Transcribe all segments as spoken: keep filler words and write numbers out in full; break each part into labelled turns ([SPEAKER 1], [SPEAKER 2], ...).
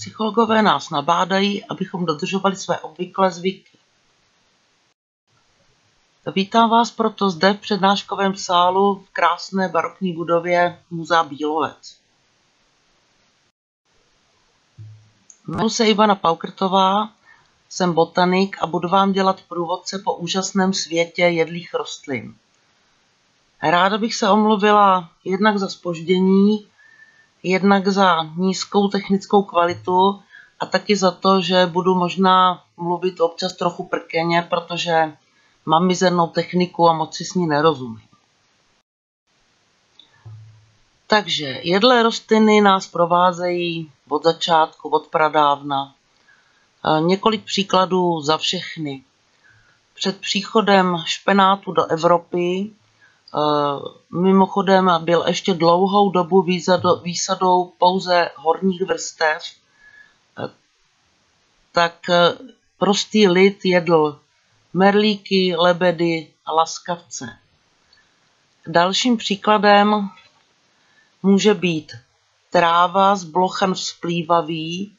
[SPEAKER 1] Psychologové nás nabádají, abychom dodržovali své obvyklé zvyky. Vítám vás proto zde v přednáškovém sálu v krásné barokní budově Muzea Bílovec. Jmenuji se Ivana Paukrtová, jsem botanik a budu vám dělat průvodce po úžasném světě jedlých rostlin. Ráda bych se omluvila jednak za zpoždění, jednak za nízkou technickou kvalitu a taky za to, že budu možná mluvit občas trochu prkeně, protože mám mizernou techniku a moc si s ní nerozumím. Takže jedlé rostliny nás provázejí od začátku, od pradávna. Několik příkladů za všechny. Před příchodem špenátu do Evropy, mimochodem byl ještě dlouhou dobu výsadou pouze horních vrstev, tak prostý lid jedl merlíky, lebedy a laskavce. Dalším příkladem může být tráva z blochan vzplývavý,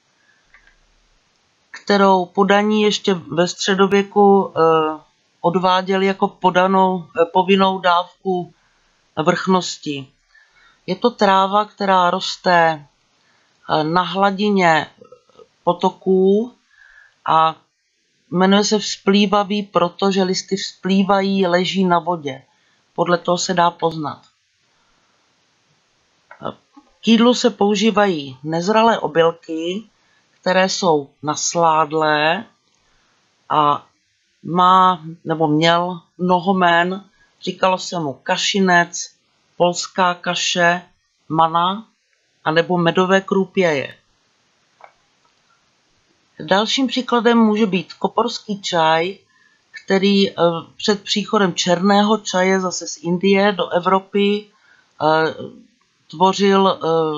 [SPEAKER 1] kterou podaní ještě ve středověku odváděli jako podanou, povinnou dávku vrchnosti. Je to tráva, která roste na hladině potoků a jmenuje se vzplývavý, protože listy vzplývají, leží na vodě. Podle toho se dá poznat. K jídlu se používají nezralé obilky, které jsou nasládlé a má nebo měl mnoho jmen. Říkalo se mu kašinec, polská kaše, mana anebo medové krůpěje. Dalším příkladem může být koporský čaj, který před příchodem černého čaje zase z Indie do Evropy tvořil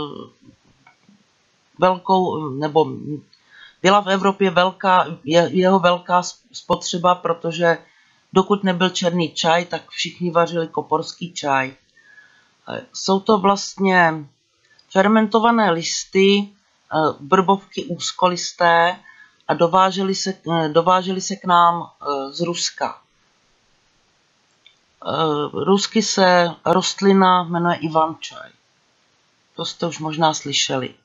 [SPEAKER 1] velkou, nebo byla v Evropě velká, jeho velká spotřeba, protože dokud nebyl černý čaj, tak všichni vařili koporský čaj. Jsou to vlastně fermentované listy, brbovky úzkolisté a dovážely se, dovážely se k nám z Ruska. Rusky se rostlina jmenuje ivančaj. To jste už možná slyšeli.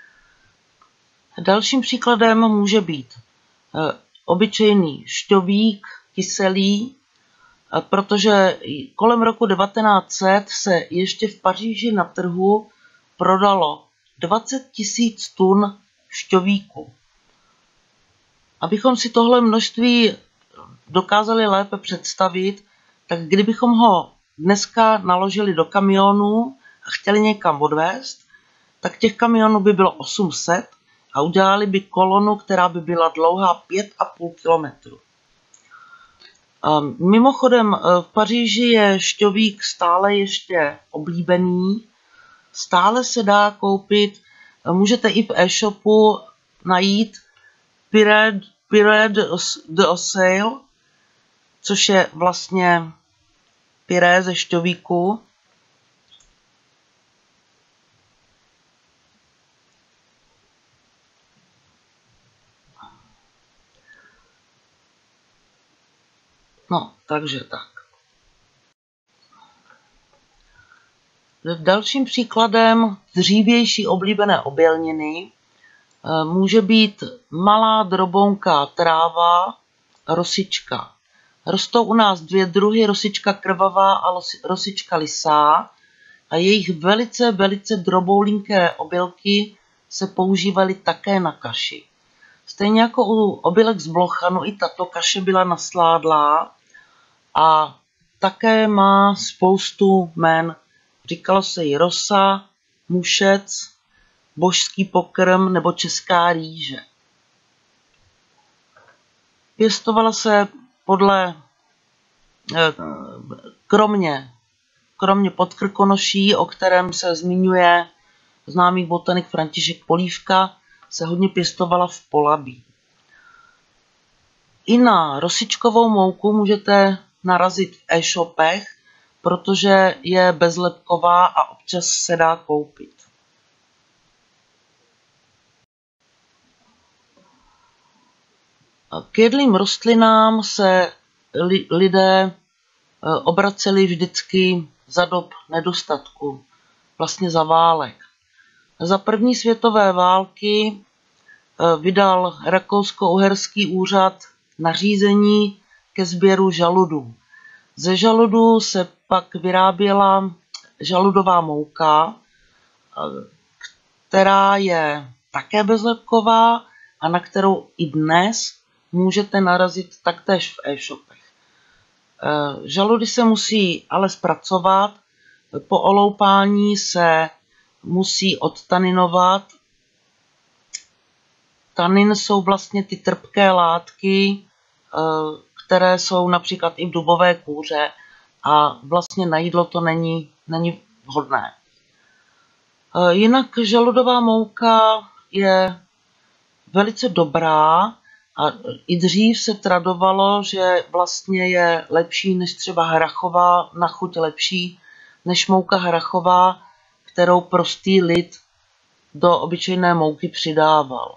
[SPEAKER 1] Dalším příkladem může být obyčejný šťovík, kyselý, protože kolem roku devatenáct set se ještě v Paříži na trhu prodalo dvacet tisíc tun šťovíku. Abychom si tohle množství dokázali lépe představit, tak kdybychom ho dneska naložili do kamionů a chtěli někam odvést, tak těch kamionů by bylo osm set a udělali by kolonu, která by byla dlouhá pět a půl kilometru. Mimochodem v Paříži je šťovík stále ještě oblíbený, stále se dá koupit, můžete i v e-shopu najít Purée d'Oseille, což je vlastně pyré ze šťovíku. No, takže tak. Dalším příkladem dřívější oblíbené obilniny může být malá drobounká tráva, rosička. Rostou u nás dvě druhy, rosička krvavá a rosička lisá, a jejich velice, velice droboulinké obilky se používaly také na kaši. Stejně jako u obilek z blochanu, i tato kaše byla nasládlá a také má spoustu jmen. Říkalo se jí rosa, mušec, božský pokrm nebo česká rýže. Pěstovala se podle, kromě, kromě podkrkonoší, o kterém se zmiňuje známý botanik František Polívka, se hodně pěstovala v Polabí. I na rosičkovou mouku můžete narazit v e-shopech, protože je bezlepková a občas se dá koupit. K jedlým rostlinám se li, lidé obraceli vždycky za dob nedostatku, vlastně za válek. Za první světové války vydal rakousko-uherský úřad nařízení ke sběru žaludů. Ze žaludů se pak vyráběla žaludová mouka, která je také bezlepková a na kterou i dnes můžete narazit taktéž v e-shopech. Žaludy se musí ale zpracovat, po oloupání se musí odtaninovat. Tanin jsou vlastně ty trpké látky, které jsou například i v dubové kůře a vlastně na jídlo to není, není vhodné. Jinak žaludová mouka je velice dobrá a i dřív se tradovalo, že vlastně je lepší než třeba hrachová, na chuť lepší než mouka hrachová, kterou prostý lid do obyčejné mouky přidával.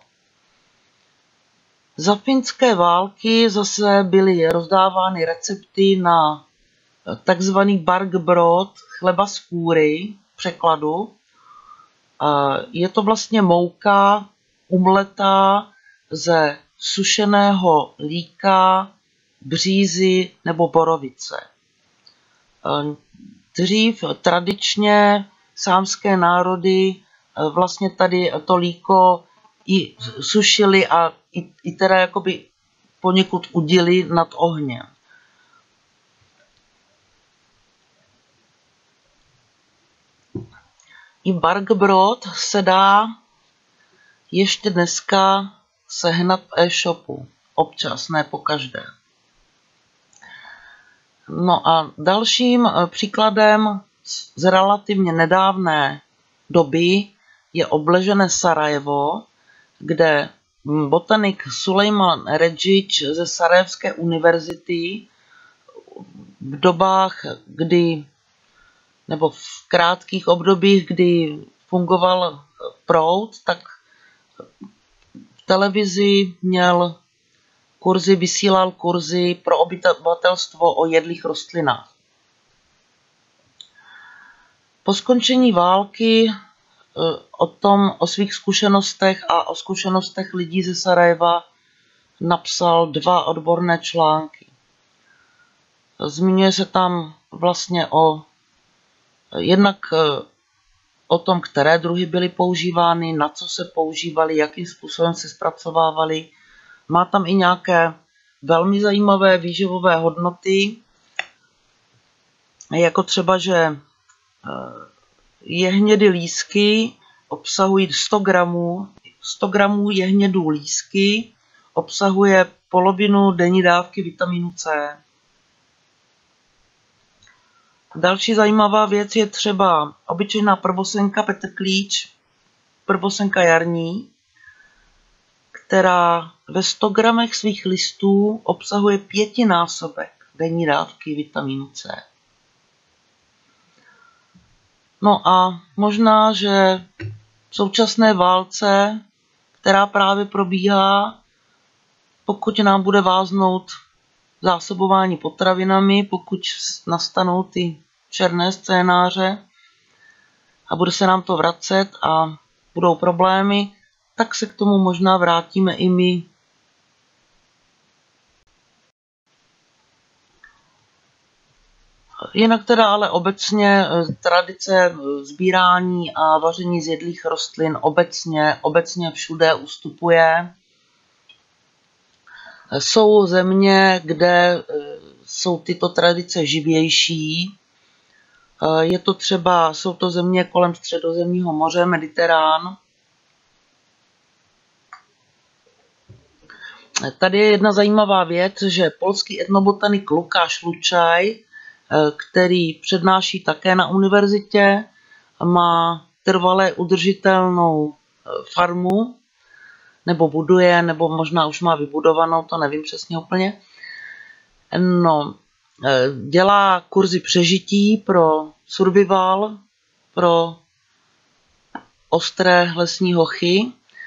[SPEAKER 1] Za finské války zase byly rozdávány recepty na takzvaný barkbrod, chleba z kůry, v překladu. Je to vlastně mouka umletá ze sušeného líka, břízy nebo borovice. Dřív tradičně sámské národy vlastně tady to líko i sušili a i, i teda jakoby poněkud udili nad ohněm. I barkbrod se dá ještě dneska sehnat v e-shopu. Občas, ne pokaždé. No a dalším příkladem z relativně nedávné doby je obležené Sarajevo, kde botanik Sulejman Redžić ze Sarajevské univerzity v dobách, kdy, nebo v krátkých obdobích, kdy fungoval proud, tak v televizi měl kurzy, vysílal kurzy pro obyvatelstvo o jedlých rostlinách. Po skončení války o tom, o svých zkušenostech a o zkušenostech lidí ze Sarajeva napsal dva odborné články. Zmiňuje se tam vlastně o jednak o tom, které druhy byly používány, na co se používaly, jakým způsobem se zpracovávaly. Má tam i nějaké velmi zajímavé výživové hodnoty, jako třeba, že jehnědy lísky obsahují sto gramů, sto gramů jehnědů lísky obsahuje polovinu denní dávky vitamínu C. Další zajímavá věc je třeba obyčejná prvosenka Petr Klíč, prvosenka jarní, která ve sto gramech svých listů obsahuje pětinásobek denní dávky vitamínu C. No a možná, že v současné válce, která právě probíhá, pokud nám bude váznout zásobování potravinami, pokud nastanou ty černé scénáře a bude se nám to vracet a budou problémy, tak se k tomu možná vrátíme i my. Jinak teda ale obecně tradice sbírání a vaření z jedlých rostlin obecně, obecně všude ustupuje. Jsou země, kde jsou tyto tradice živější. Je to třeba, jsou to země kolem Středozemního moře, Mediterán. Tady je jedna zajímavá věc, že polský etnobotanik Lukáš Lučaj, který přednáší také na univerzitě, má trvale udržitelnou farmu, nebo buduje, nebo možná už má vybudovanou, to nevím přesně úplně. No, dělá kurzy přežití pro survival, pro ostré lesní hochy.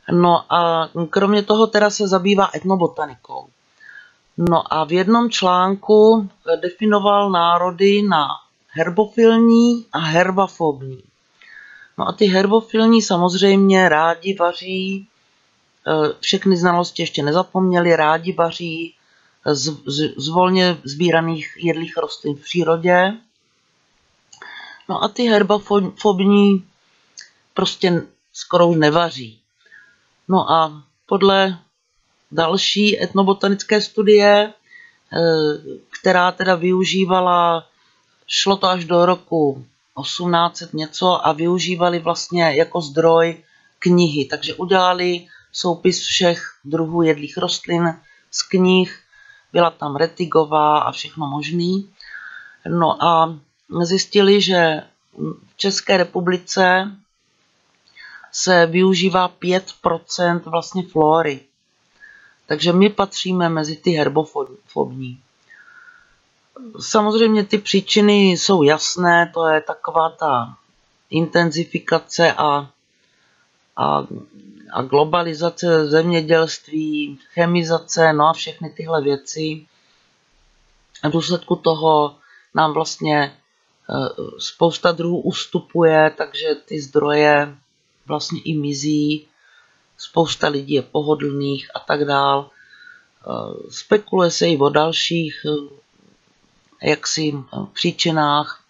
[SPEAKER 1] No a kromě toho teda se zabývá etnobotanikou. No a v jednom článku definoval národy na herbofilní a herbafobní. No a ty herbofilní samozřejmě rádi vaří, všechny znalosti ještě nezapomněli, rádi vaří z, z, z volně sbíraných jedlých rostlin v přírodě. No a ty herbafobní prostě skoro už nevaří. No a podle další etnobotanické studie, která teda využívala, šlo to až do roku osmnáct set něco a využívali vlastně jako zdroj knihy. Takže udělali soupis všech druhů jedlých rostlin z knih, byla tam Rettigová a všechno možný. No a zjistili, že v České republice se využívá pět procent vlastně flory. Takže my patříme mezi ty herbofobní. Samozřejmě ty příčiny jsou jasné, to je taková ta intenzifikace a, a, a globalizace zemědělství, chemizace, no a všechny tyhle věci. A v důsledku toho nám vlastně spousta druhů ustupuje, takže ty zdroje vlastně i mizí, spousta lidí je pohodlných a tak dál. Spekuluje se i o dalších jaksi příčinách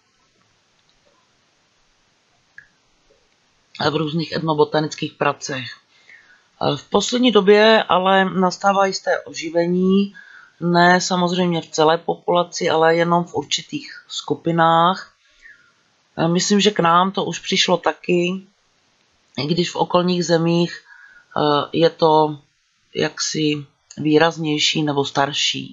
[SPEAKER 1] v různých etnobotanických pracech. V poslední době ale nastává jisté oživení, ne samozřejmě v celé populaci, ale jenom v určitých skupinách. Myslím, že k nám to už přišlo taky, i když v okolních zemích je to jaksi výraznější nebo starší.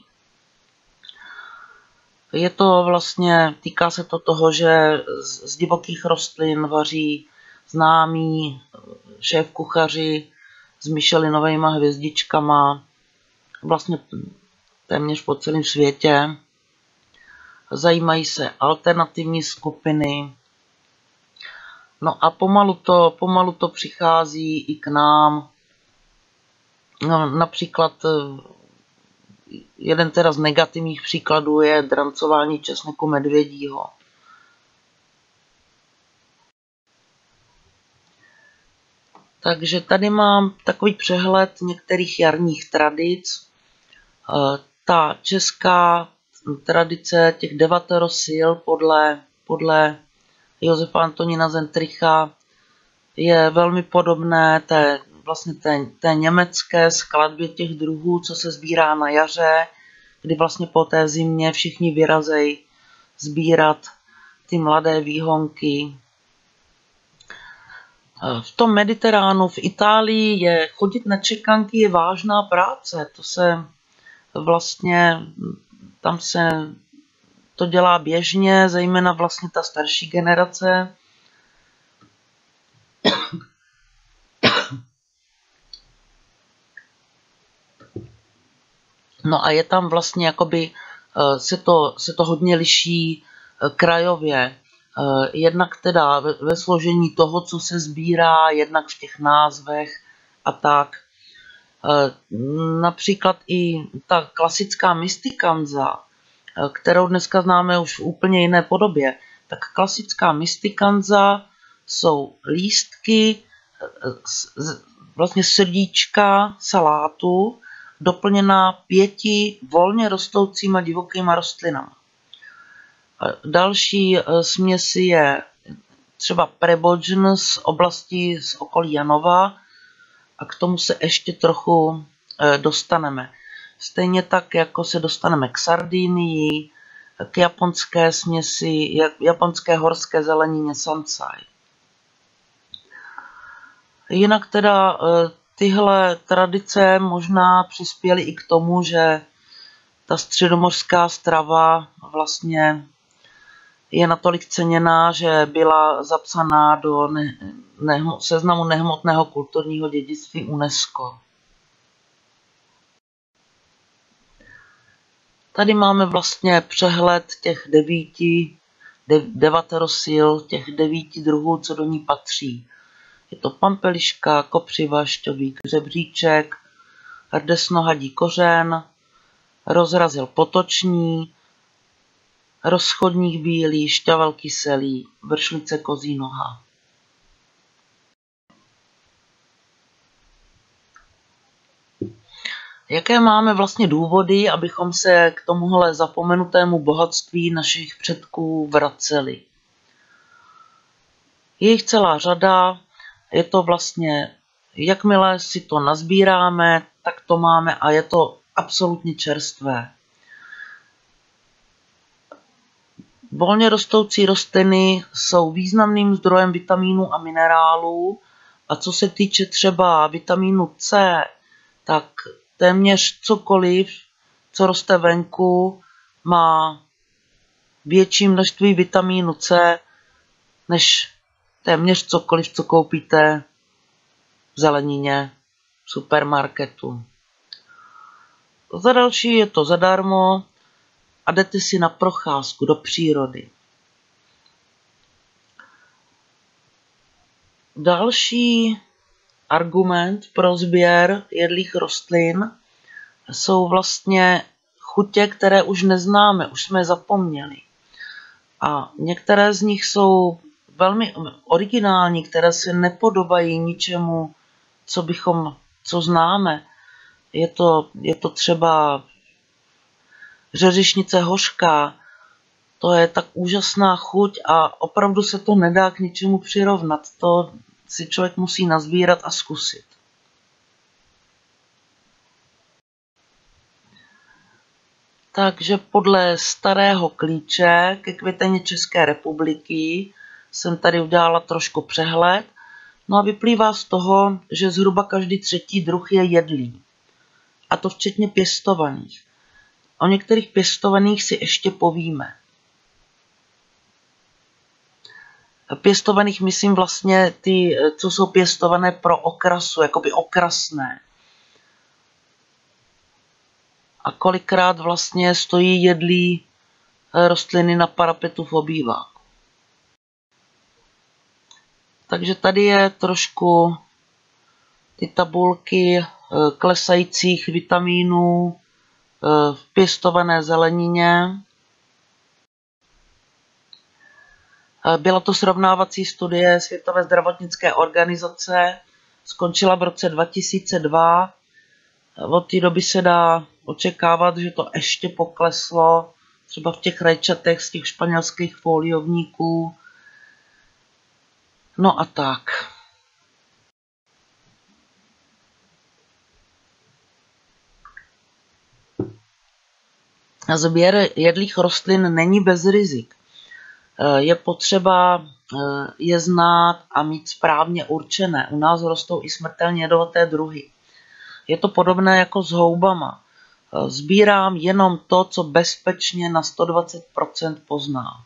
[SPEAKER 1] Je to vlastně, týká se to toho, že z divokých rostlin vaří známí šéf kuchaři s Michelinovými hvězdičkama, vlastně téměř po celém světě. Zajímají se alternativní skupiny. No a pomalu to, pomalu to přichází i k nám. No, například jeden teda z negativních příkladů je drancování česneku medvědího. Takže tady mám takový přehled některých jarních tradic. Ta česká tradice těch devatero sil podle, podle Josefa Antonína Zentricha je velmi podobné té, vlastně té, té německé skladbě těch druhů, co se sbírá na jaře, kdy vlastně po té zimě všichni vyrazejí sbírat ty mladé výhonky. V tom Mediteránu, v Itálii je chodit na čekanky je vážná práce. To se vlastně, tam se to dělá běžně, zejména vlastně ta starší generace. No a je tam vlastně jakoby, se to, se to hodně liší krajově. Jednak teda ve, ve složení toho, co se sbírá, jednak v těch názvech a tak. Například i ta klasická mystikanza, kterou dneska známe už v úplně jiné podobě, tak klasická mystikanza jsou lístky, vlastně srdíčka salátu, doplněná pěti volně rostoucíma divokýma rostlinami. Další směsi je třeba Prebodžn z oblasti z okolí Janova a k tomu se ještě trochu dostaneme. Stejně tak, jako se dostaneme k Sardinii, k japonské směsi, japonské horské zelenině Sansai. Jinak teda tyhle tradice možná přispěly i k tomu, že ta středomořská strava vlastně je natolik ceněná, že byla zapsaná do ne, ne, seznamu nehmotného kulturního dědictví UNESCO. Tady máme vlastně přehled těch devíti, de, devatero sil, těch devíti druhů, co do ní patří. Je to pampeliška, kopřiva, šťovík, řebříček, rdesnohadí kořen, rozrazil potoční, rozchodník bílý, šťavel kyselý, vršlice kozí noha. Jaké máme vlastně důvody, abychom se k tomuhle zapomenutému bohatství našich předků vraceli? Je jich celá řada, je to vlastně, jakmile si to nazbíráme, tak to máme a je to absolutně čerstvé. Volně rostoucí rostliny jsou významným zdrojem vitamínů a minerálů a co se týče třeba vitamínu C, tak téměř cokoliv, co roste venku, má větší množství vitamínu C, než téměř cokoliv, co koupíte v zelenině, v supermarketu. Za další je to zadarmo a jdete si na procházku do přírody. Další argument pro sběr jedlých rostlin jsou vlastně chutě, které už neznáme, už jsme zapomněli. A některé z nich jsou velmi originální, které se nepodobají ničemu, co bychom, co známe. Je to, je to třeba řeřišnice hořká. To je tak úžasná chuť a opravdu se to nedá k ničemu přirovnat. To si člověk musí nazbírat a zkusit. Takže podle starého klíče ke květeně České republiky jsem tady udělala trošku přehled. No a vyplývá z toho, že zhruba každý třetí druh je jedlý. A to včetně pěstovaných. O některých pěstovaných si ještě povíme. Pěstovaných myslím vlastně ty, co jsou pěstované pro okrasu, jakoby okrasné. A kolikrát vlastně stojí jedlí rostliny na parapetu v obýváku. Takže tady je trošku ty tabulky klesajících vitamínů v pěstované zelenině. Byla to srovnávací studie Světové zdravotnické organizace, skončila v roce dva tisíce dva. Od té doby se dá očekávat, že to ještě pokleslo, třeba v těch rajčatech z těch španělských foliovníků. No a tak. Sběr jedlých rostlin není bez rizik. Je potřeba je znát a mít správně určené. U nás rostou i smrtelně jedovaté druhy. Je to podobné jako s houbama. Sbírám jenom to, co bezpečně na sto dvacet procent poznám.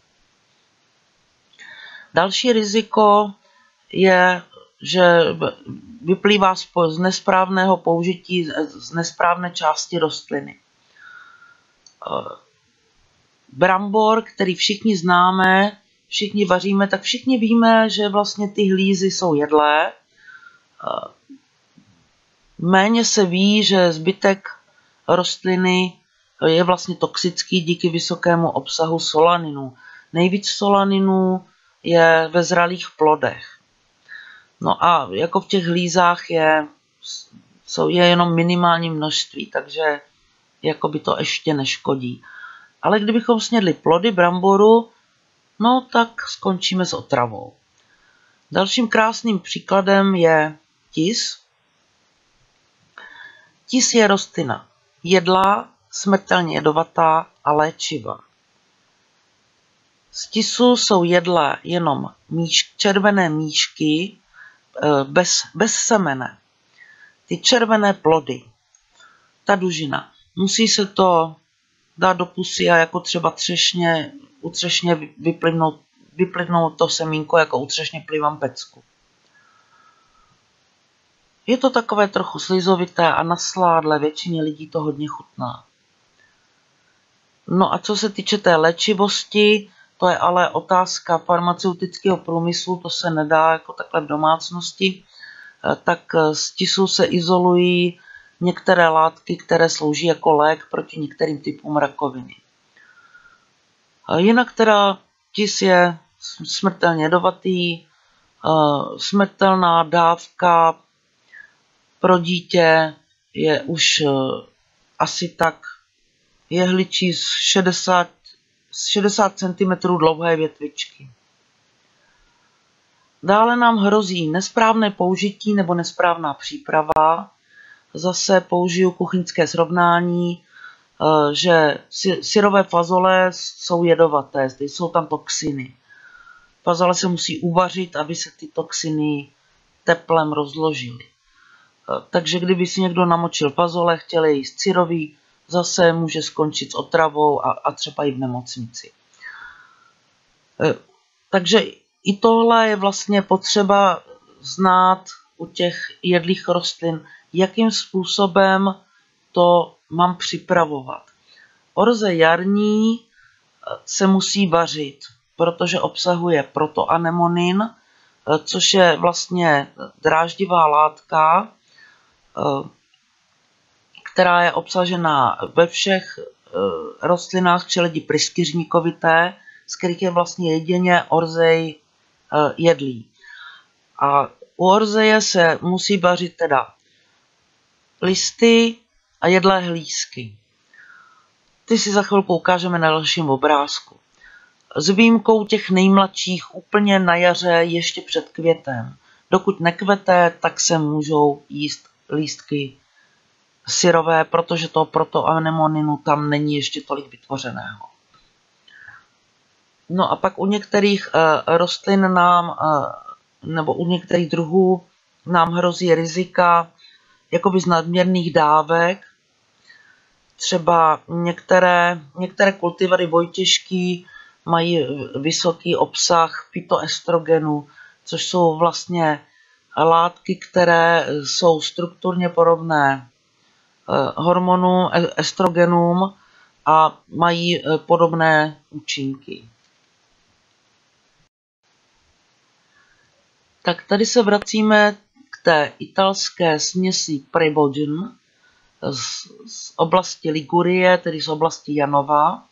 [SPEAKER 1] Další riziko je, že vyplývá z nesprávného použití, z nesprávné části rostliny. Brambor, který všichni známe, všichni vaříme, tak všichni víme, že vlastně ty hlízy jsou jedlé. Méně se ví, že zbytek rostliny je vlastně toxický díky vysokému obsahu solaninu. Nejvíc solaninu je ve zralých plodech. No a jako v těch hlízách je, jsou, je jenom minimální množství, takže jakoby to ještě neškodí. Ale kdybychom snědli plody bramboru, no tak skončíme s otravou. Dalším krásným příkladem je tis. Tis je rostlina jedlá, smrtelně jedovatá a léčivá. Z tisu jsou jedlé jenom míš, červené míšky bez, bez semene. Ty červené plody, ta dužina. Musí se to dát do pusy a jako třeba třešně, u třešně vyplivnout, vyplivnout to semínko, jako u třešně plivám pecku. Je to takové trochu slizovité a nasládlé, většině lidí to hodně chutná. No a co se týče té léčivosti, to je ale otázka farmaceutického průmyslu, to se nedá jako takhle v domácnosti, tak z tisu se izolují některé látky, které slouží jako lék proti některým typům rakoviny. A jinak teda tis je smrtelně jedovatý, smrtelná dávka pro dítě je už asi tak jehličí z šedesát centimetrů dlouhé větvičky. Dále nám hrozí nesprávné použití nebo nesprávná příprava. Zase použiju kuchyňské srovnání, že syrové fazole jsou jedovaté, zde jsou tam toxiny. Fazole se musí uvařit, aby se ty toxiny teplem rozložily. Takže kdyby si někdo namočil fazole, chtěl je jíst syrový, zase může skončit s otravou a, a třeba i v nemocnici. Takže i tohle je vlastně potřeba znát u těch jedlých rostlin, jakým způsobem to mám připravovat. Orze jarní se musí vařit, protože obsahuje protoanemonin, což je vlastně dráždivá látka, která je obsažená ve všech rostlinách čeledi pryskyřníkovité, z kterých je vlastně jedině orzej jedlý. A u orzeje se musí vařit teda listy a jedlé hlízky. Ty si za chvilku ukážeme na dalším obrázku. S výjimkou těch nejmladších úplně na jaře ještě před květem. Dokud nekvete, tak se můžou jíst lístky syrové, protože toho protoanemoninu tam není ještě tolik vytvořeného. No a pak u některých uh, rostlin nám, uh, nebo u některých druhů nám hrozí rizika jakoby z nadměrných dávek. Třeba některé, některé kultivary vojtěžký mají vysoký obsah fytoestrogenu, což jsou vlastně látky, které jsou strukturně podobné hormonům, estrogenům a mají podobné účinky. Tak tady se vracíme k té italské směsi Prebogen z, z oblasti Ligurie, tedy z oblasti Janova.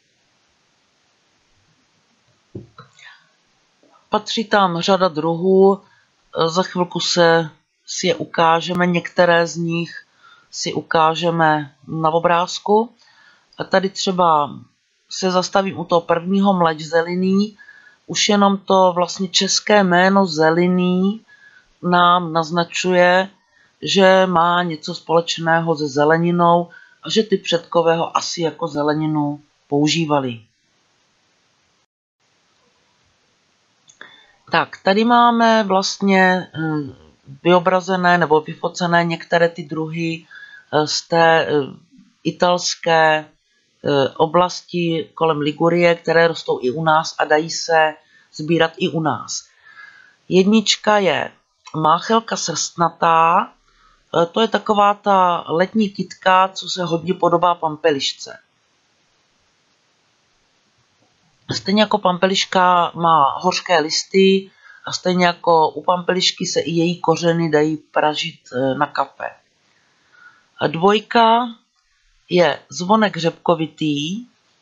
[SPEAKER 1] Patří tam řada druhů, za chvilku se si je ukážeme, některé z nich si ukážeme na obrázku. A tady třeba se zastavím u toho prvního mleč zelený. Už jenom to vlastně české jméno zelený nám naznačuje, že má něco společného se zeleninou a že ty předkové ho asi jako zeleninu používali. Tak, tady máme vlastně vyobrazené nebo vyfocené některé ty druhy z té italské oblasti kolem Ligurie, které rostou i u nás a dají se sbírat i u nás. Jednička je máchelka srstnatá, to je taková ta letní kytka, co se hodně podobá pampelišce. Stejně jako pampeliška má hořké listy a stejně jako u pampelišky se i její kořeny dají pražit na kafe. A dvojka je zvonek řepkovitý,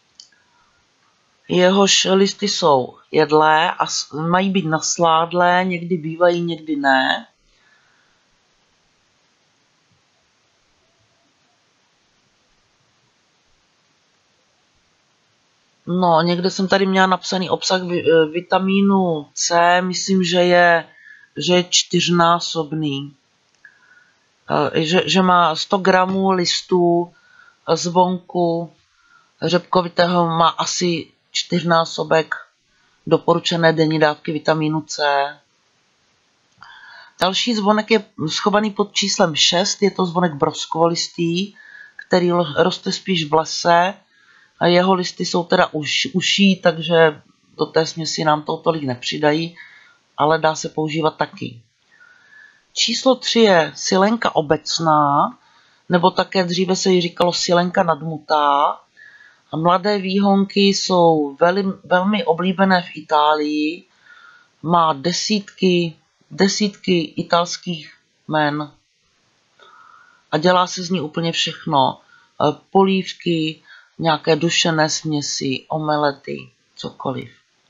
[SPEAKER 1] jehož listy jsou jedlé a mají být nasládlé, někdy bývají, někdy ne. No, někde jsem tady měla napsaný obsah vitamínu C, myslím, že je, že je čtyřnásobný. Že, že má sto gramů listů zvonku řepkovitého, má asi čtyřnásobek doporučené denní dávky vitamínu C. Další zvonek je schovaný pod číslem šest, je to zvonek broskvolistý, který roste spíš v lese. A jeho listy jsou teda už uší, takže do té směsi nám to tolik nepřidají, ale dá se používat taky. Číslo tři je silenka obecná, nebo také dříve se jí říkalo silenka nadmutá. Mladé výhonky jsou velmi, velmi oblíbené v Itálii. Má desítky, desítky italských jmen a dělá se z ní úplně všechno. Polívky, nějaké dušené směsi, omelety, cokoliv.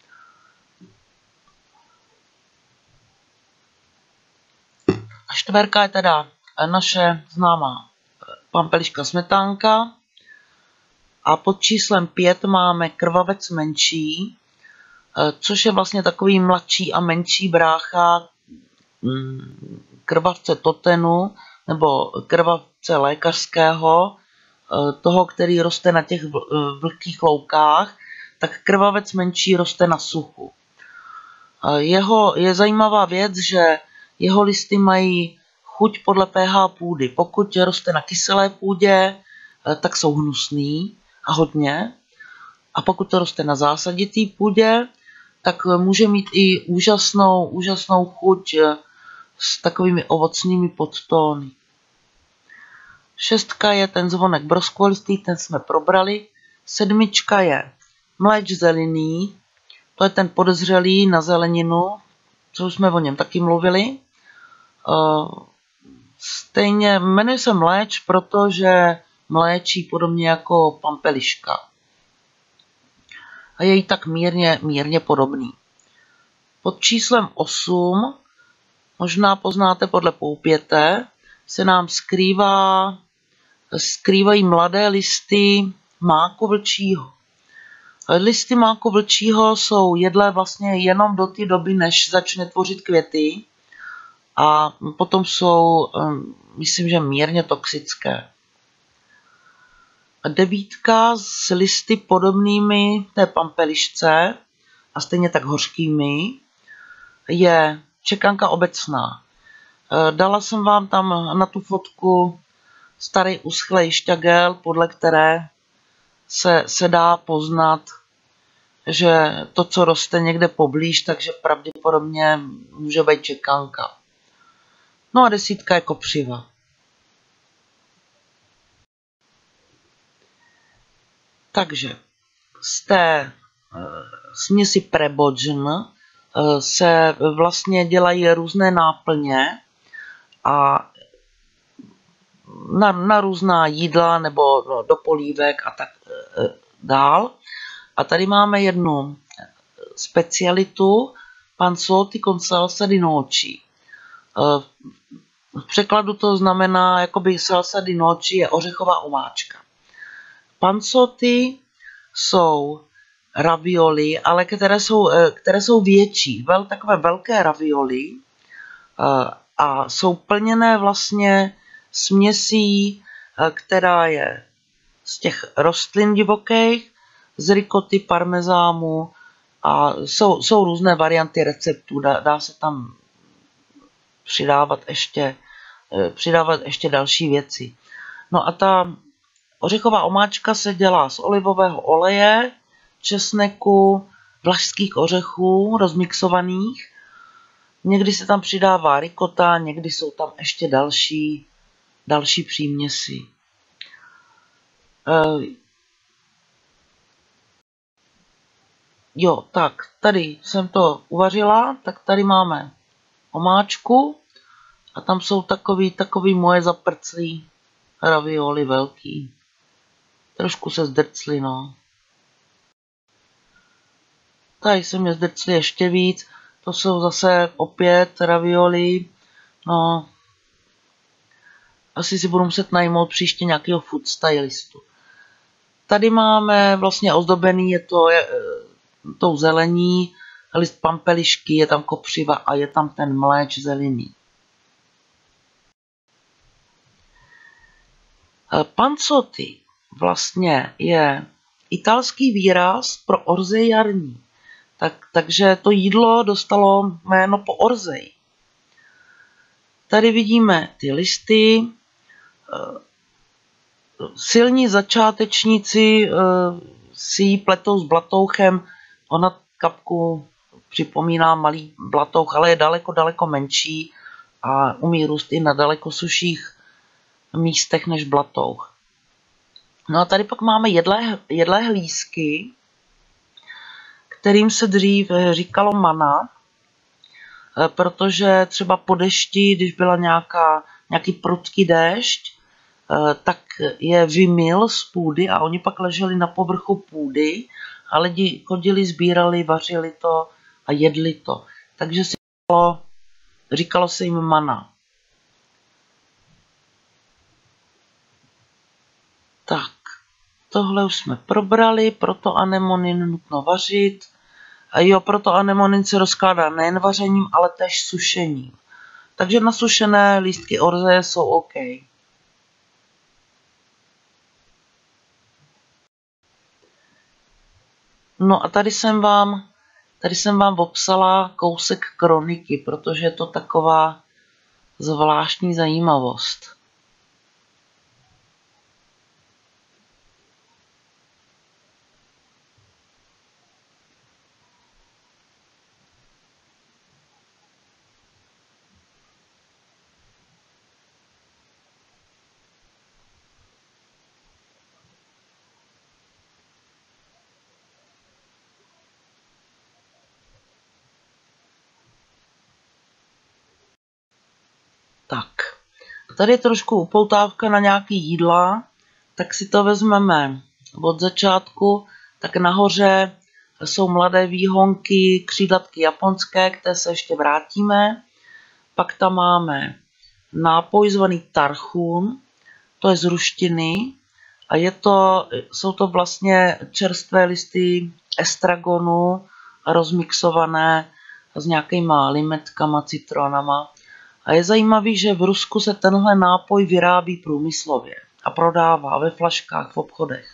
[SPEAKER 1] A čtverka je teda naše známá pampeliška smetánka. A pod číslem pět máme krvavec menší, což je vlastně takový mladší a menší brácha krvavce totenu nebo krvavce lékařského, toho, který roste na těch vlhkých loukách, tak krvavec menší roste na suchu. Jeho, je zajímavá věc, že jeho listy mají chuť podle pH půdy. Pokud roste na kyselé půdě, tak jsou hnusný a hodně. A pokud to roste na zásaditý půdě, tak může mít i úžasnou, úžasnou chuť s takovými ovocnými podtóny. Šestka je ten zvonek broskvolistý, ten jsme probrali. Sedmička je mléč zelený, to je ten podezřelý na zeleninu, co jsme o něm taky mluvili. Stejně jmenuje se mléč, protože mléčí podobně jako pampeliška. A je jí tak mírně, mírně podobný. Pod číslem osm, možná poznáte podle poupěte, se nám skrývá, skrývají mladé listy máku vlčího. Listy máku vlčího jsou jedlé vlastně jenom do té doby, než začne tvořit květy. A potom jsou, myslím, že mírně toxické. Devítka s listy podobnými té pampelišce a stejně tak hořkými je čekanka obecná. Dala jsem vám tam na tu fotku starý uschlej šťagel, podle které se, se dá poznat, že to, co roste někde poblíž, takže pravděpodobně může být čekanka. No a desítka je kopřiva. Takže z té směsi prebodžn se vlastně dělají různé náplně a na, na různá jídla nebo no, do polívek a tak dál. A tady máme jednu specialitu panzotti con salsa di noci. V překladu to znamená, jakoby salsa di noci je ořechová omáčka. Panzotti jsou ravioli, ale které jsou, které jsou větší, vel, takové velké ravioli a jsou plněné vlastně směsí, která je z těch rostlin divokých, z ricoty, parmezámu a jsou, jsou různé varianty receptů, dá, dá se tam přidávat ještě, přidávat ještě další věci. No a ta ořechová omáčka se dělá z olivového oleje, česneku, vlašských ořechů rozmixovaných. Někdy se tam přidává rikota, někdy jsou tam ještě další, další příměsi. E, jo, tak tady jsem to uvařila, tak tady máme omáčku a tam jsou takový, takový moje zaprclý ravioli velký. Trošku se zdrcli, no. Tady se mě zdrcli ještě víc. To jsou zase opět ravioli. No. Asi si budu muset najmout příště nějakého food stylistu. Tady máme vlastně ozdobený, je to je, tou zelení, list pampelišky, je tam kopřiva a je tam ten mléč zelený. Panzotti vlastně je italský výraz pro orzej jarní. Tak, takže to jídlo dostalo jméno po orzeji. Tady vidíme ty listy. Silní začátečníci si ji pletou s blatouchem. Ona kapku připomíná malý blatouch, ale je daleko, daleko menší a umí růst i na daleko suších místech než blatouch. No a tady pak máme jedlé, jedlé hlízky, kterým se dřív říkalo mana, protože třeba po dešti, když byla nějaká, nějaký prudký déšť, tak je vymyl z půdy a oni pak leželi na povrchu půdy a lidi chodili, sbírali, vařili to a jedli to. Takže se říkalo, říkalo se jim mana. Tak, tohle už jsme probrali, proto anemonin nutno vařit. A jo, proto anemonin se rozkládá nejen vařením, ale též sušením. Takže nasušené lístky orzeje jsou OK. No a tady jsem vám, tady jsem vám popsala kousek kroniky, protože je to taková zvláštní zajímavost. Tak, tady je trošku upoutávka na nějaký jídla, tak si to vezmeme od začátku. Tak nahoře jsou mladé výhonky, křídlatky japonské, které se ještě vrátíme. Pak tam máme nápoj zvaný tarchun, to je z ruštiny a je to, jsou to vlastně čerstvé listy estragonu rozmixované s nějakýma limetkama, citronama. A je zajímavý, že v Rusku se tenhle nápoj vyrábí průmyslově a prodává ve flaškách v obchodech.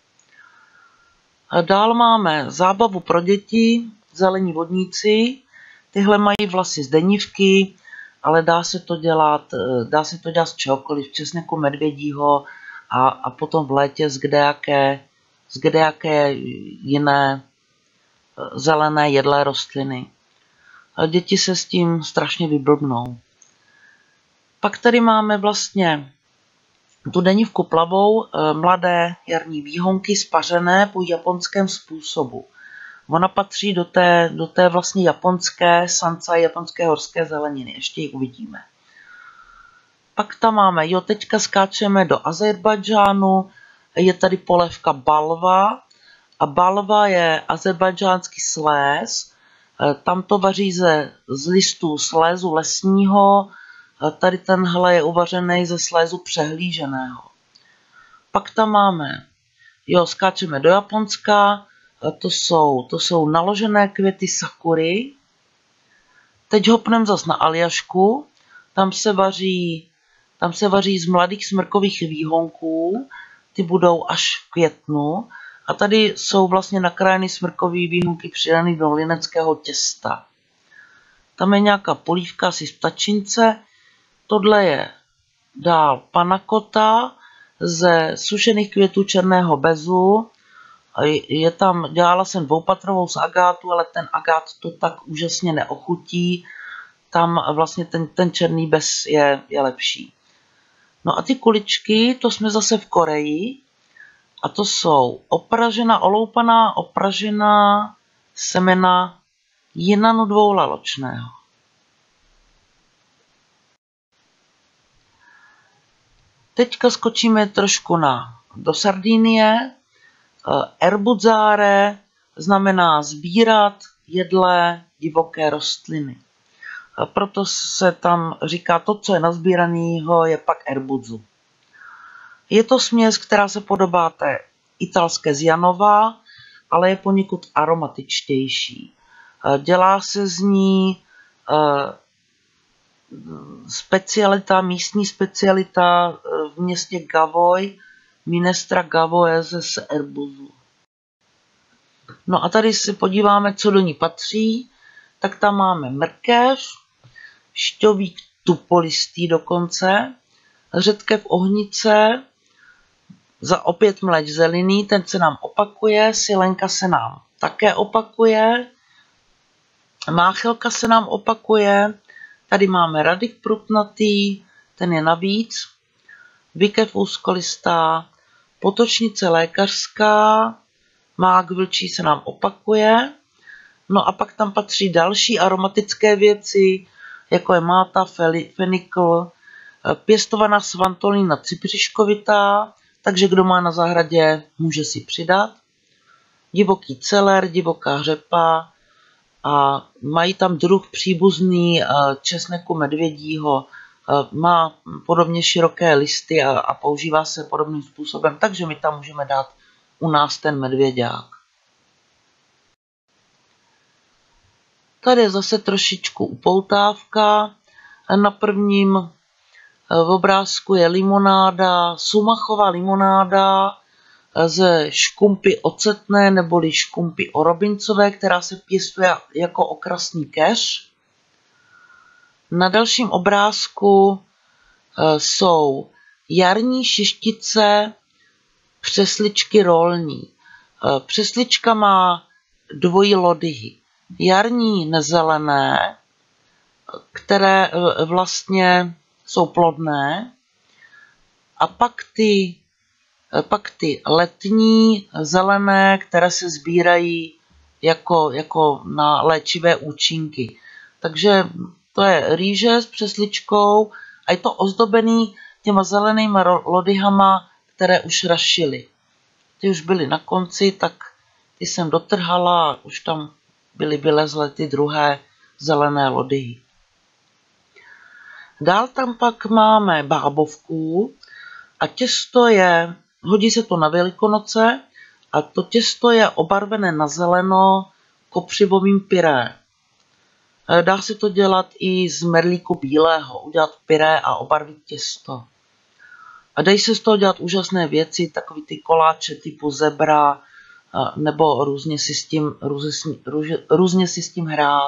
[SPEAKER 1] A dál máme zábavu pro děti, zelení vodníci. Tyhle mají vlasy z denivky, ale dá se to dělat, dá se to dělat z čehokoliv, česneku medvědího a, a potom v létě z kdejaké, z kdejaké jiné zelené jedlé rostliny. A děti se s tím strašně vyblbnou. Pak tady máme vlastně tu denivku plavou, mladé jarní výhonky spařené po japonském způsobu. Ona patří do té, do té vlastně japonské sansai, japonské horské zeleniny. Ještě ji uvidíme. Pak tam máme, jo, teďka skáčeme do Azerbajdžánu, je tady polévka balva. A balva je azerbajdžánský sléz. Tam to vaří ze, z listů slézu lesního. Tady tenhle je uvařený ze slézu přehlíženého. Pak tam máme, jo, skáčeme do Japonska, to jsou, to jsou naložené květy sakury. Teď hopneme zas na Aljašku, tam se vaří, tam se vaří z mladých smrkových výhonků, ty budou až v květnu. A tady jsou vlastně nakrájeny smrkové výhonky přidané do lineckého těsta. Tam je nějaká polívka asi z ptačince. Tohle je dál panakota ze sušených květů černého bezu. Je tam, dělala jsem dvoupatrovou z agátu, ale ten agát to tak úžasně neochutí. Tam vlastně ten, ten černý bez je, je lepší. No a ty kuličky, to jsme zase v Koreji. A to jsou opražená, oloupaná, opražená semena jinanu dvoulaločného. Teďka skočíme trošku na, do Sardinie. Erbuzzáre znamená sbírat jedlé divoké rostliny. Proto se tam říká, to, co je nazbíranýho, je pak erbudzu. Je to směs, která se podobá té italské z Janova, ale je poněkud aromatičtější. Dělá se z ní specialita, místní specialita v městě Gavoj, Minestra Gavoese z erbuzu. No a tady se podíváme, co do ní patří. Tak tam máme mrkev, šťovík tupolistý dokonce, řetkev ohnice, za opět mleč zelený, ten se nám opakuje, silenka se nám také opakuje, máchelka se nám opakuje, tady máme radik prutnatý, ten je navíc, vykev úzkolistá, Potočnice lékařská, mák vlčí se nám opakuje. No a pak tam patří další aromatické věci, jako je máta, fenikl, pěstovaná svantolina cipřiškovitá, takže kdo má na zahradě, může si přidat. Divoký celer, divoká řepa a mají tam druh příbuzný česneku medvědího. Má podobně široké listy a, a používá se podobným způsobem, takže my tam můžeme dát u nás ten medvěďák. Tady je zase trošičku upoutávka. Na prvním obrázku je limonáda, sumachová limonáda ze škumpy ocetné neboli škumpy orobincové, která se pěstuje jako okrasný keř. Na dalším obrázku jsou jarní šištice přesličky rolní. Přeslička má dvojí lodyhy. Jarní nezelené, které vlastně jsou plodné, a pak ty, pak ty letní zelené, které se sbírají jako, jako na léčivé účinky. Takže to je rýže s přesličkou a je to ozdobený těma zelenými lodyhama, které už rašily. Ty už byly na konci, tak ty jsem dotrhala a už tam byly vylezlé ty druhé zelené lodyhy. Dál tam pak máme bábovku a těsto je, hodí se to na Velikonoce a to těsto je obarvené na zeleno kopřivovým pyré. Dá se to dělat i z merlíku bílého, udělat pyré a obarvit těsto. A dají se z toho dělat úžasné věci, takový ty koláče typu zebra, nebo různě si s tím, různě, různě si s tím hrát.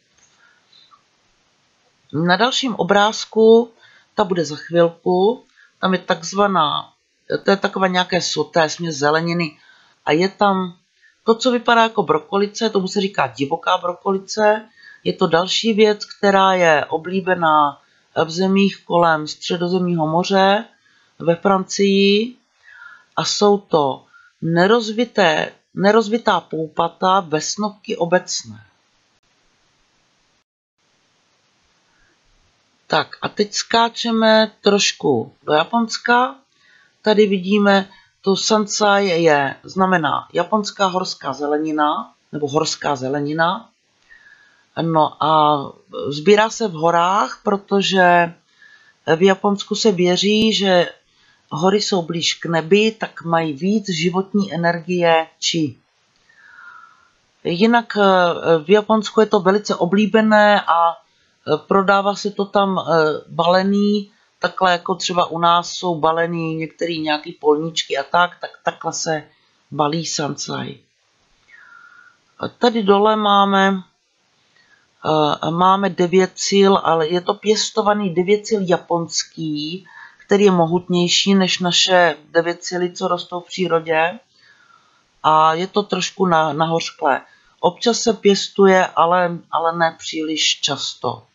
[SPEAKER 1] Na dalším obrázku, ta bude za chvilku, tam je takzvaná, to je takové nějaké soté, směs zeleniny a je tam to, co vypadá jako brokolice, tomu se říká divoká brokolice. Je to další věc, která je oblíbená v zemích kolem Středozemního moře, ve Francii, a jsou to nerozvité, nerozvitá poupata vesnovky obecné. Tak a teď skáčeme trošku do Japonska. Tady vidíme, to sansai je, znamená japonská horská zelenina, nebo horská zelenina. No a sbírá se v horách, protože v Japonsku se věří, že hory jsou blíž k nebi, tak mají víc životní energie chi. Jinak v Japonsku je to velice oblíbené a prodává se to tam balený, takhle jako třeba u nás jsou balený některé nějaký polníčky a tak, tak takhle se balí sansai. Tady dole máme, máme devětcíl, ale je to pěstovaný devětcíl japonský, který je mohutnější než naše devětcíly, co rostou v přírodě. A je to trošku na, nahořklé. Občas se pěstuje, ale, ale ne příliš často.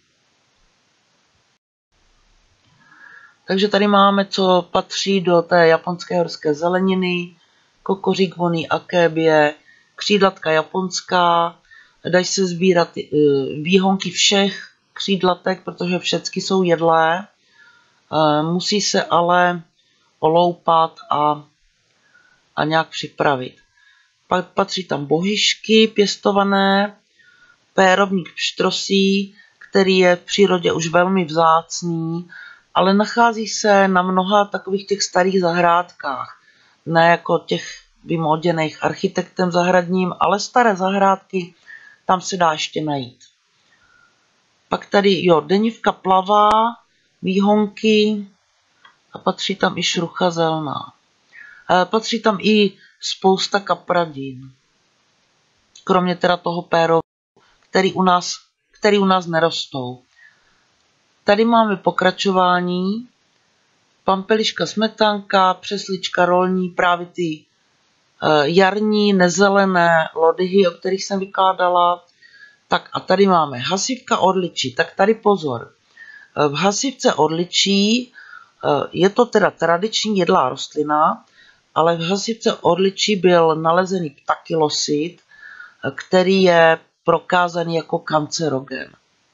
[SPEAKER 1] Takže tady máme, co patří do té japonské horské zeleniny, kokořík voný akébie, křídlatka japonská, dají se sbírat výhonky všech křídlatek, protože všechny jsou jedlé. Musí se ale oloupat a, a nějak připravit. Pak patří tam bohyšky pěstované, pérovník pštrosí, který je v přírodě už velmi vzácný, ale nachází se na mnoha takových těch starých zahrádkách. Ne jako těch vymoděných architektem zahradním, ale staré zahrádky, tam se dá ještě najít. Pak tady, jo, denivka plavá, výhonky a patří tam i šrucha zelná. E, patří tam i spousta kapradin. Kromě teda toho péru, který u nás, který u nás nerostou. Tady máme pokračování. Pampeliška smetanka, přeslička rolní, právě ty e, jarní nezelené lodyhy, o kterých jsem vykládala. Tak a tady máme hasivka orličí. Tak tady pozor. V hasivce orličí je to teda tradiční jedlá rostlina ale v řasivce orličí byl nalezený ptakylosid, který je prokázaný jako kancerogen.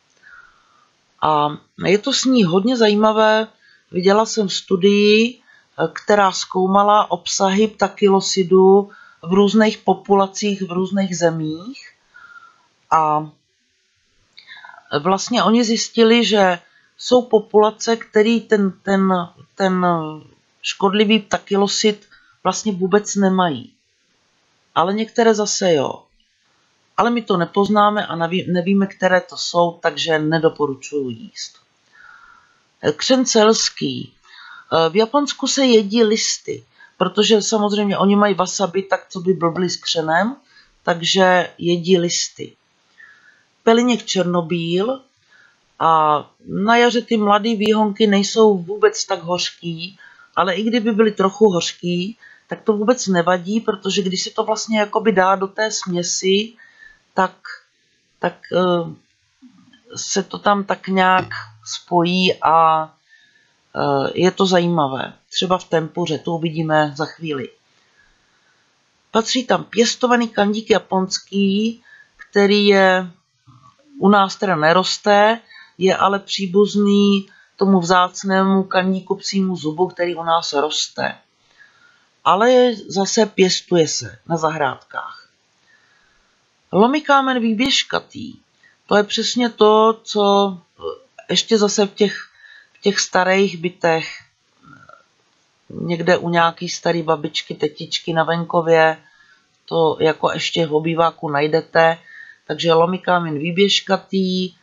[SPEAKER 1] A je to s ní hodně zajímavé. Viděla jsem studii, která zkoumala obsahy ptakylosidu v různých populacích v různých zemích. A vlastně oni zjistili, že jsou populace, který ten, ten, ten škodlivý ptakylosid vlastně vůbec nemají. Ale některé zase jo. Ale my to nepoznáme a nevíme, které to jsou, takže nedoporučuji jíst. Křen selský. V Japonsku se jedí listy, protože samozřejmě oni mají wasabi, tak co by blbli s křenem, takže jedí listy. Peliněk černobíl. A na jaře ty mladé výhonky nejsou vůbec tak hořký, ale i kdyby byly trochu hořký, tak to vůbec nevadí, protože když se to vlastně jakoby dá do té směsi, tak, tak uh, se to tam tak nějak spojí a uh, je to zajímavé. Třeba v tempuře, to uvidíme za chvíli. Patří tam pěstovaný kandík japonský, který je u nás teda neroste, je ale příbuzný tomu vzácnému kandíku psímu zubu, který u nás roste. Ale zase pěstuje se na zahrádkách. Lomikámen výběžkatý. To je přesně to, co ještě zase v těch, v těch starých bytech, někde u nějaký starý babičky, tetičky na venkově, to jako ještě v obýváku najdete. Takže lomikámen výběžkatý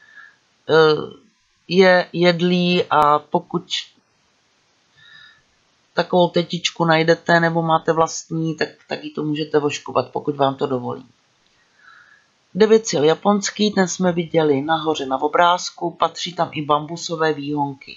[SPEAKER 1] je jedlý a pokud takovou tetičku najdete nebo máte vlastní, tak, tak ji to můžete voškovat, pokud vám to dovolí. Devětsil japonský, ten jsme viděli nahoře na obrázku, patří tam i bambusové výhonky.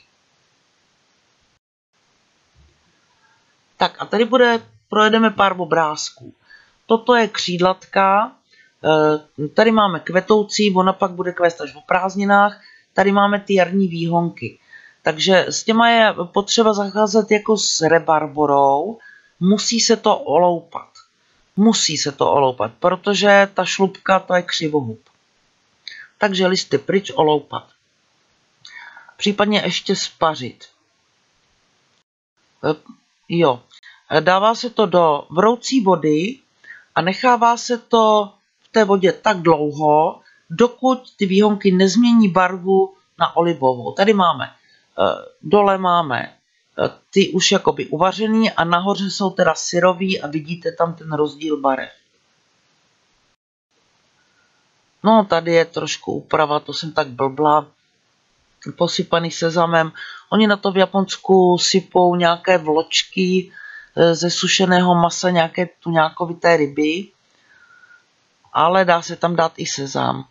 [SPEAKER 1] Tak a tady bude, projedeme pár obrázků. Toto je křídlatka, tady máme kvetoucí, ona pak bude kvést až o prázdninách, tady máme ty jarní výhonky. Takže s těma je potřeba zacházet jako s rebarborou, musí se to oloupat. Musí se to oloupat, protože ta šlupka to je křivohub. Takže listy pryč, oloupat. Případně ještě spařit. Jo. Dává se to do vroucí vody a nechává se to v té vodě tak dlouho, dokud ty výhonky nezmění barvu na olivovou. Tady máme, dole máme ty už jakoby uvařený a nahoře jsou teda syrový a vidíte tam ten rozdíl barev. No tady je trošku úprava, to jsem tak blbla, posypaný sezamem. Oni na to v Japonsku sypou nějaké vločky ze sušeného masa, nějaké tuňákovité ryby, ale dá se tam dát i sezam.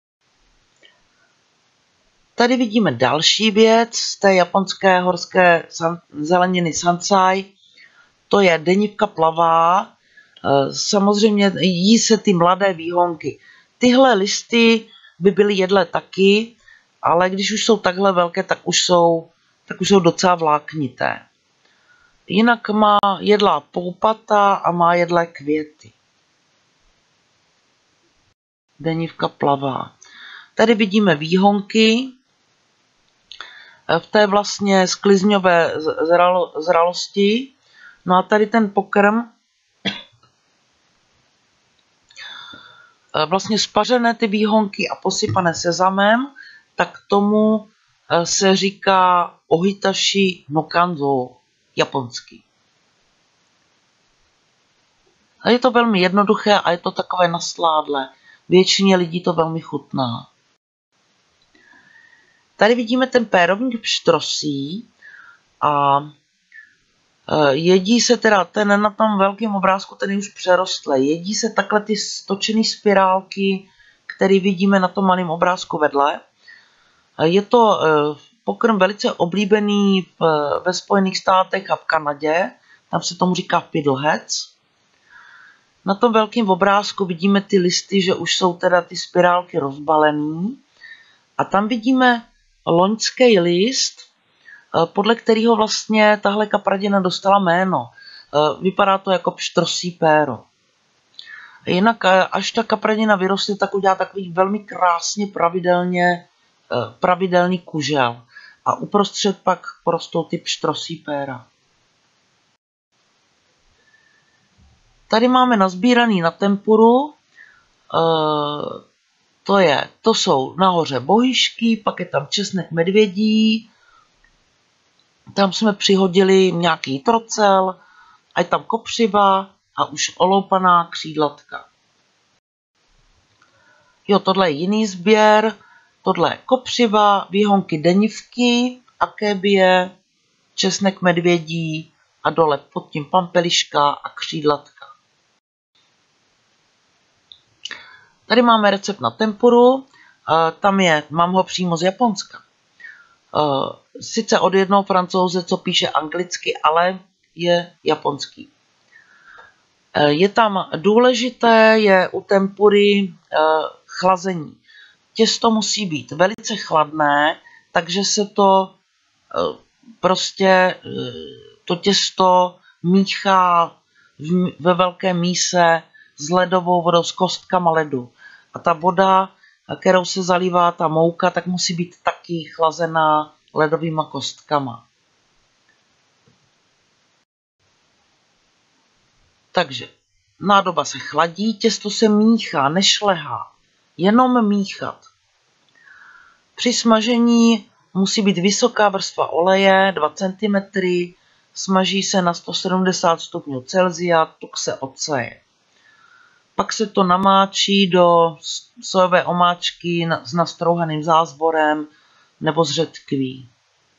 [SPEAKER 1] Tady vidíme další věc z té japonské horské zeleniny sansai. To je denivka plavá. Samozřejmě jí se ty mladé výhonky. Tyhle listy by byly jedlé taky, ale když už jsou takhle velké, tak už jsou, tak už jsou docela vláknité. Jinak má jedlá poupata a má jedlé květy. Denivka plavá. Tady vidíme výhonky v té vlastně sklizňové zralosti. No a tady ten pokrm, vlastně spařené ty výhonky a posypané sezamem, tak tomu se říká ohitashi no kanzo japonsky. A je to velmi jednoduché a je to takové nasládlé. Většině lidí to velmi chutná. Tady vidíme ten pérovník pštrosí a jedí se teda, ten na tom velkém obrázku, ten je už přerostlý. Jedí se takhle ty stočené spirálky, které vidíme na tom malém obrázku vedle. Je to pokrm velice oblíbený ve Spojených státech a v Kanadě. Tam se tomu říká fiddleheads. Na tom velkém obrázku vidíme ty listy, že už jsou teda ty spirálky rozbalený. A tam vidíme loňský list, podle kterého vlastně tahle kapradina dostala jméno. Vypadá to jako pštrosí péro. Jinak až ta kapranina vyroste, tak udělá takový velmi krásně pravidelně, pravidelný kužel. A uprostřed pak porostou ty pštrosí péra. Tady máme nazbíraný na tempuru. To, je, to jsou nahoře bohyšky, pak je tam česnek medvědí. Tam jsme přihodili nějaký trocel, a je tam kopřiva a už oloupaná křídlatka. Jo, tohle je jiný sběr. Tohle je kopřiva, výhonky denivky, akébie, česnek medvědí a dole pod tím pampeliška a křídlatka. Tady máme recept na tempuru. Tam je, mám ho přímo z Japonska. Sice od jednoho Francouze, co píše anglicky, ale je japonský. Je tam důležité, je u tempury chlazení. Těsto musí být velice chladné, takže se to prostě to těsto míchá ve velké míse s ledovou vodou, s kostkama ledu. A ta voda, kterou se zalívá ta mouka, tak musí být taky chlazená ledovýma kostkama. Takže nádoba se chladí, těsto se míchá, nešlehá, jenom míchat. Při smažení musí být vysoká vrstva oleje, dva centimetry, smaží se na sto sedmdesát stupňů Celsia, tuk se odseje. Pak se to namáčí do sojové omáčky s nastrouhaným zázvorem nebo z řetkví.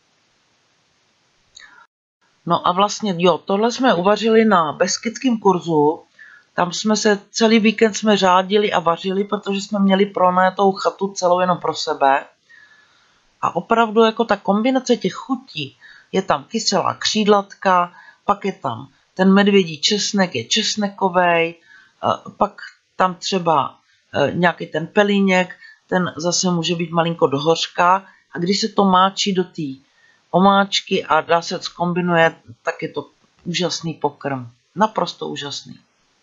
[SPEAKER 1] No a vlastně, jo, tohle jsme uvařili na beskydském kurzu. Tam jsme se celý víkend jsme řádili a vařili, protože jsme měli pronajatou chatu celou jenom pro sebe. A opravdu jako ta kombinace těch chutí, je tam kyselá křídlatka, pak je tam ten medvědí česnek, je česnekovej, pak tam třeba nějaký ten pelíněk, ten zase může být malinko do hořka. A když se to máčí do té omáčky a dá se zkombinuje, tak je to úžasný pokrm. Naprosto úžasný.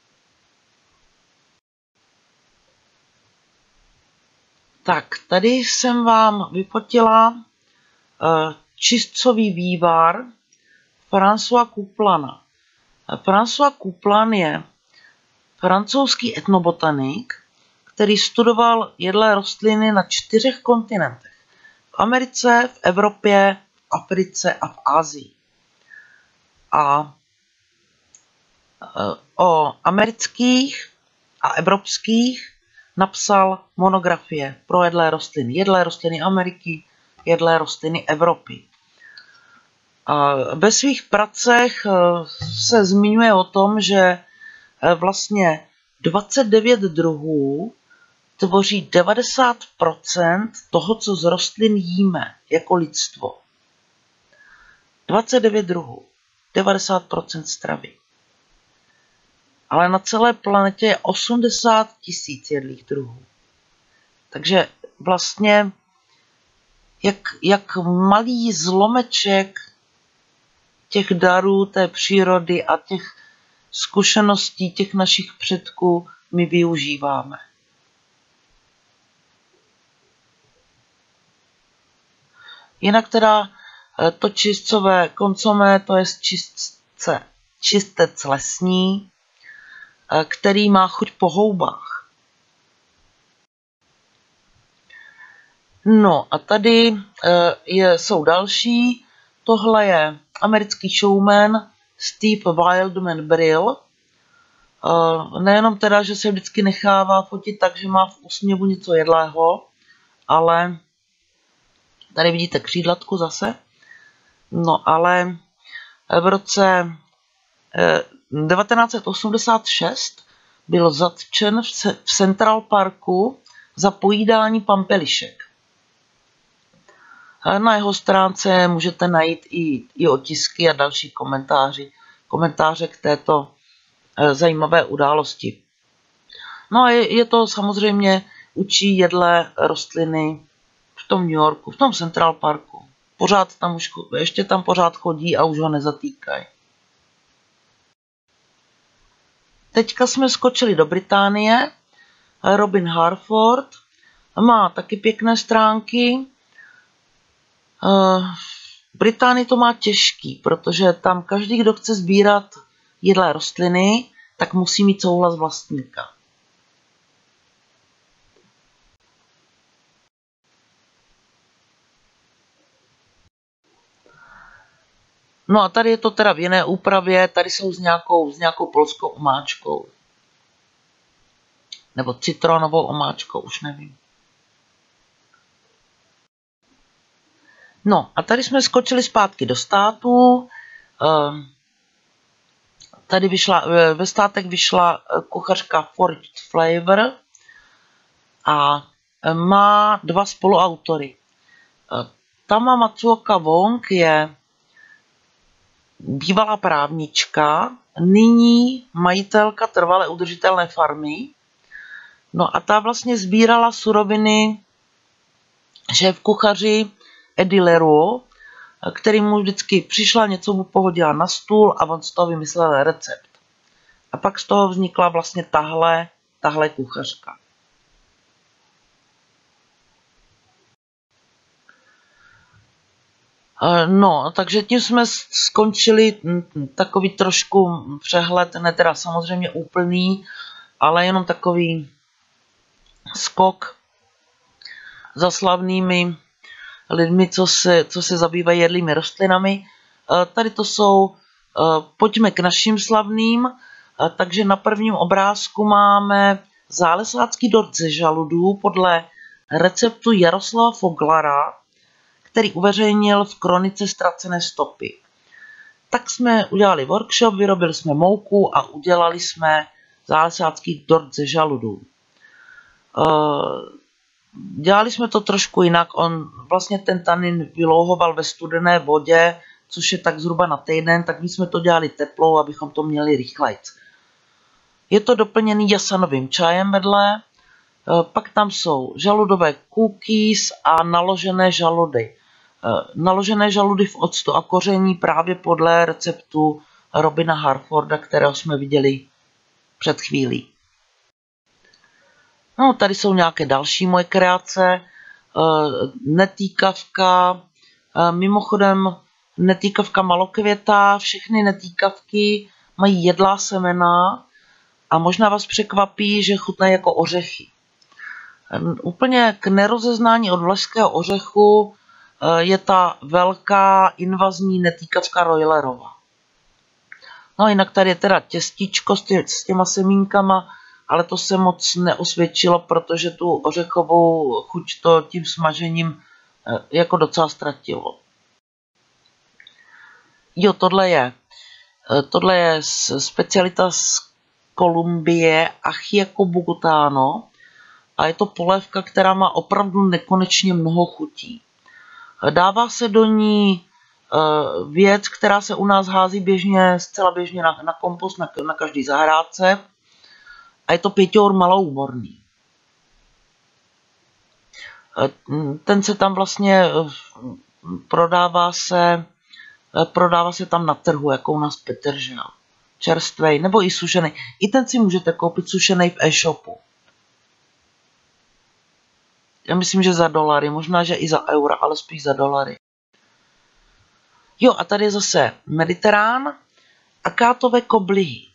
[SPEAKER 1] Tak, tady jsem vám vyfotila uh, čistcový vývar François Couplana. François Couplan je francouzský etnobotanik, který studoval jedlé rostliny na čtyřech kontinentech. V Americe, v Evropě, v Africe a v Asii. A o amerických a evropských napsal monografie pro jedlé rostliny. Jedlé rostliny Ameriky, jedlé rostliny Evropy. A ve svých pracech se zmiňuje o tom, že vlastně dvacet devět druhů tvoří devadesát procent toho, co z rostlin jíme jako lidstvo. dvacet devět druhů, devadesát procent stravy. Ale na celé planetě je osmdesát tisíc jedlých druhů. Takže vlastně jak, jak malý zlomeček těch darů té přírody a těch zkušeností těch našich předků my využíváme. Jinak teda to čistcové koncomé, to je čistce, čistec lesní, který má chuť po houbách. No a tady je, jsou další. Tohle je americký showman Steve Wildman Brill. Nejenom teda, že se vždycky nechává fotit tak, že má v úsměvu něco jedlého, ale tady vidíte křídlatku zase. No ale v roce devatenáct set osmdesát šest byl zatčen v Central Parku za pojídání pampelišek. Na jeho stránce můžete najít i, i otisky a další komentáři, komentáře k této zajímavé události. No a je, je to samozřejmě učí jedlé rostliny v tom New Yorku, v tom Central Parku. Pořád tam už, ještě tam pořád chodí a už ho nezatýkají. Teďka jsme skočili do Británie. Robin Harford má taky pěkné stránky. V Británii to má těžký, protože tam každý, kdo chce sbírat jedlé rostliny, tak musí mít souhlas vlastníka. No a tady je to teda v jiné úpravě, tady jsou s nějakou, s nějakou polskou omáčkou. Nebo citronovou omáčkou, už nevím. No a tady jsme skočili zpátky do států. Tady vyšla, ve státech vyšla kuchařka Foraged Flavor a má dva spoluautory. Tama Matsuoka Wong je bývalá právnička, nyní majitelka trvale udržitelné farmy. No a ta vlastně sbírala suroviny šéf kuchaři Eddie Leroux, který mu vždycky přišla, něco mu pohodila na stůl a on z toho vymyslel recept. A pak z toho vznikla vlastně tahle, tahle kuchařka. No, takže tím jsme skončili takový trošku přehled, ne teda samozřejmě úplný, ale jenom takový skok za slavnými lidmi, co se, co se zabývají jedlými rostlinami. Tady to jsou, pojďme k našim slavným, takže na prvním obrázku máme zálesácký dort ze žaludů podle receptu Jaroslava Foglara, který uveřejnil v kronice Ztracené stopy. Tak jsme udělali workshop, vyrobili jsme mouku a udělali jsme zálesácký dort ze žaludů. Dělali jsme to trošku jinak, on vlastně ten tanin vylouhoval ve studené vodě, což je tak zhruba na týden, tak my jsme to dělali teplou, abychom to měli rychlejc. Je to doplněný jasanovým čajem vedle, pak tam jsou žaludové cookies a naložené žaludy. Naložené žaludy v octu a koření právě podle receptu Robina Harforda, kterého jsme viděli před chvílí. No, tady jsou nějaké další moje kreace. Netýkavka, mimochodem netýkavka malokvěta, všechny netýkavky mají jedlá semena a možná vás překvapí, že chutnají jako ořechy. Úplně k nerozeznání od vlašského ořechu je ta velká invazní netýkavka Roilerova. No jinak tady je teda těstíčko s, tě, s těma semínkama, ale to se moc neosvědčilo, protože tu ořechovou chuť to tím smažením jako docela ztratilo. Jo, tohle je, tohle je specialita z Kolumbie, Ajiaco Bogotano, a je to polévka, která má opravdu nekonečně mnoho chutí. Dává se do ní věc, která se u nás hází běžně, zcela běžně na, na kompost, na, na každý zahrádce. A je to pěťour maloúmorný. Ten se tam vlastně prodává se, prodává se tam na trhu, jako u nás petržel. Čerstvej, nebo i sušený. I ten si můžete koupit sušený v e-shopu. Já myslím, že za dolary, možná, že i za eura, ale spíš za dolary. Jo, a tady je zase mediterán a kátové koblihy.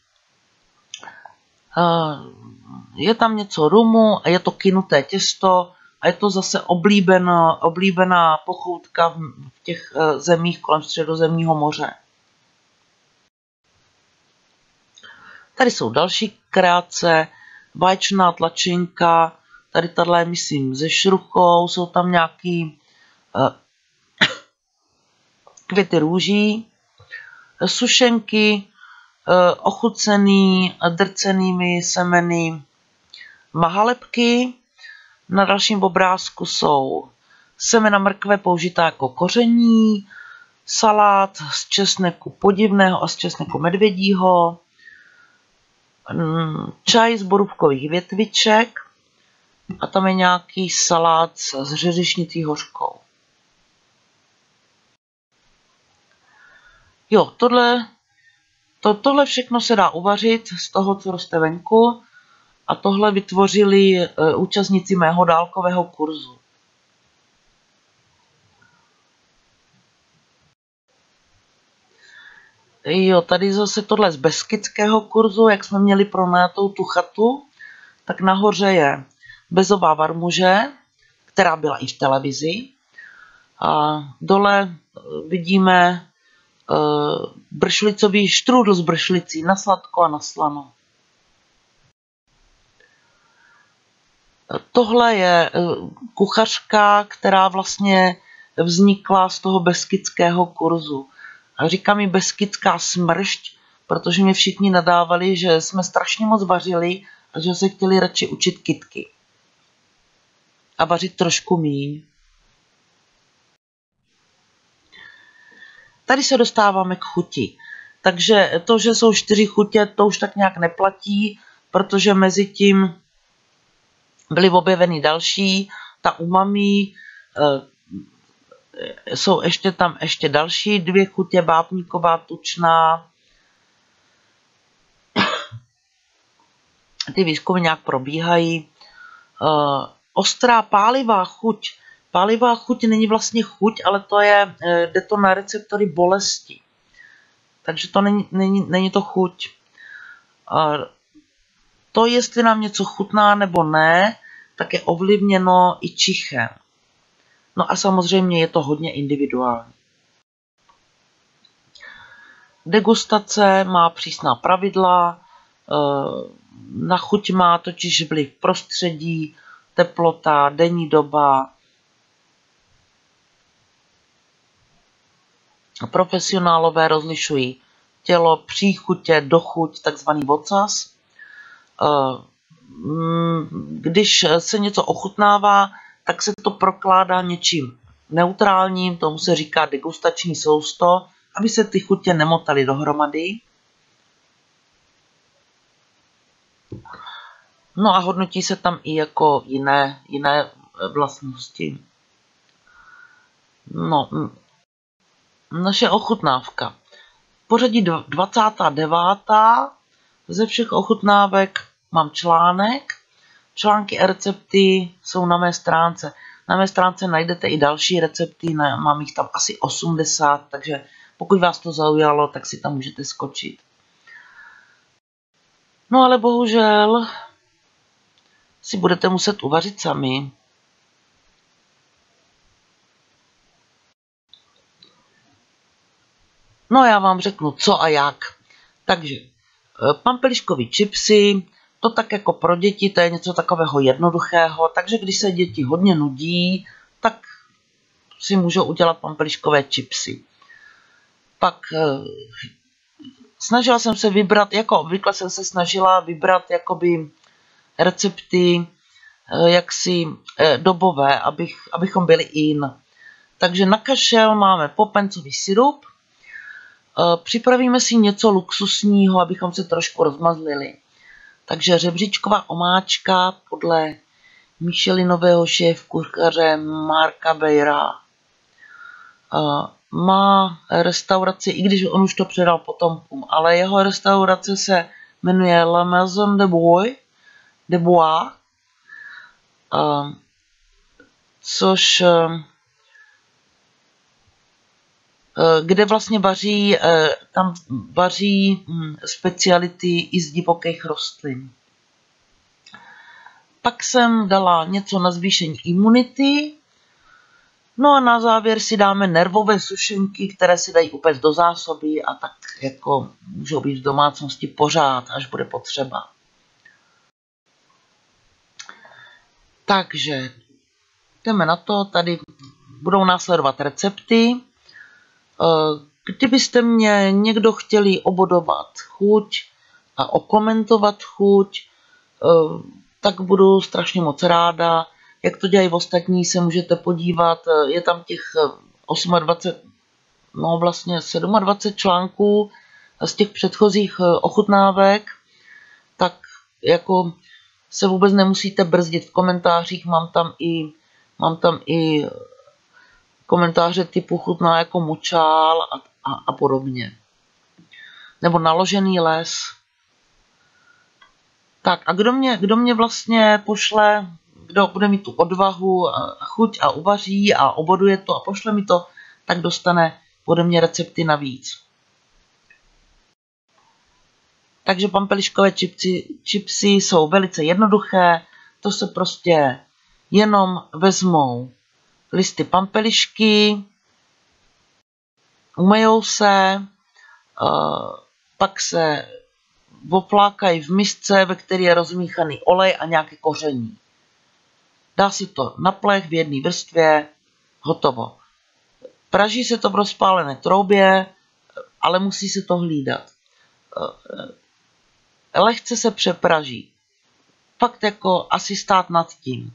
[SPEAKER 1] Je tam něco rumu a je to kynuté těsto a je to zase oblíbená, oblíbená pochoutka v těch zemích kolem Středozemního moře. Tady jsou další kreace, vaječná tlačinka, tady tato je, myslím, se šruchou, jsou tam nějaký uh, květy růží, sušenky, uh, ochucený drcenými semeny mahalepky. Na dalším obrázku jsou semena mrkve použitá jako koření, salát z česneku podivného a z česneku medvědího, čaj z borůvkových větviček a tam je nějaký salát s řeřišnicí hořkou. Jo, tohle To, tohle všechno se dá uvařit z toho, co roste venku, a tohle vytvořili uh, účastníci mého dálkového kurzu. Jo, tady zase tohle z beskydského kurzu, jak jsme měli pronajatou tu chatu, tak nahoře je bezová varmuže, která byla i v televizi. A dole vidíme uh, bršlicový štrůdl z bršlicí na sladko a na slano. Tohle je kuchařka, která vlastně vznikla z toho beskydského kurzu. A říkám jí beskidská smršť, protože mě všichni nadávali, že jsme strašně moc vařili a že se chtěli radši učit kytky. A vařit trošku míň. Tady se dostáváme k chuti. Takže to, že jsou čtyři chutě, to už tak nějak neplatí, protože mezi tím byly objeveny další. Ta umami, jsou ještě tam ještě další dvě chutě, vápníková, tučná. Ty výzkumy nějak probíhají. Ostrá pálivá chuť. Pálivá chuť není vlastně chuť, ale to je, jde to na receptory bolesti. Takže to není, není, není to chuť. To, jestli nám něco chutná nebo ne, tak je ovlivněno i čichem. No a samozřejmě je to hodně individuální. Degustace má přísná pravidla, na chuť má totiž vliv prostředí, teplota, denní doba. Profesionálové rozlišují tělo, příchutě, dochuť, takzvaný vocas. Když se něco ochutnává, tak se to prokládá něčím neutrálním, tomu se říká degustační sousto, aby se ty chutě nemotaly dohromady. No a hodnotí se tam i jako jiné, jiné vlastnosti. No, naše ochutnávka. Pořadí dvacátá devátá Ze všech ochutnávek mám článek. Články a recepty jsou na mé stránce. Na mé stránce najdete i další recepty, mám jich tam asi osmdesát, takže pokud vás to zaujalo, tak si tam můžete skočit. No ale bohužel si budete muset uvařit sami. No já vám řeknu co a jak. Takže pampeliškový chipsy, to tak jako pro děti, to je něco takového jednoduchého, takže když se děti hodně nudí, tak si můžou udělat pampeliškové chipsy. Pak snažila jsem se vybrat, jako obvykle jsem se snažila vybrat jakoby recepty jaksi dobové, abych, abychom byli in. Takže na kašel máme popencový sirup, připravíme si něco luxusního, abychom se trošku rozmazlili. Takže řebříčková omáčka podle Michelinového šéfkuchaře Marka Beyra. Má restauraci, i když on už to předal potomkům, ale jeho restaurace se jmenuje La Maison de Bois, de Bois, což kde vlastně vaří, tam vaří speciality i z divokých rostlin. Pak jsem dala něco na zvýšení imunity. No a na závěr si dáme nervové sušenky, které si dají upéct do zásoby a tak jako můžou být v domácnosti pořád, až bude potřeba. Takže jdeme na to, tady budou následovat recepty. Kdybyste mě někdo chtěli obodovat chuť a okomentovat chuť, tak budu strašně moc ráda. Jak to dělají ostatní, se můžete podívat. Je tam těch dvacet osm, no vlastně dvacet sedm článků z těch předchozích ochutnávek. Tak jako se vůbec nemusíte brzdit v komentářích. Mám tam i, mám tam i komentáře typu chutná jako mučál a, a, a podobně. nebo naložený les. Tak a kdo mě, kdo mě vlastně pošle, kdo bude mít tu odvahu a chuť a uvaří a oboduje to a pošle mi to, tak dostane ode mě recepty navíc. Takže pampeliškové čipsy, čipsy jsou velice jednoduché, to se prostě jenom vezmou listy pampelišky, umyjou se, pak se oplákají v misce, ve které je rozmíchaný olej a nějaké koření. Dá si to na plech v jedné vrstvě, hotovo. Praží se to v rozpálené troubě, ale musí se to hlídat. Lehce se přepraží. Fakt jako asi stát nad tím.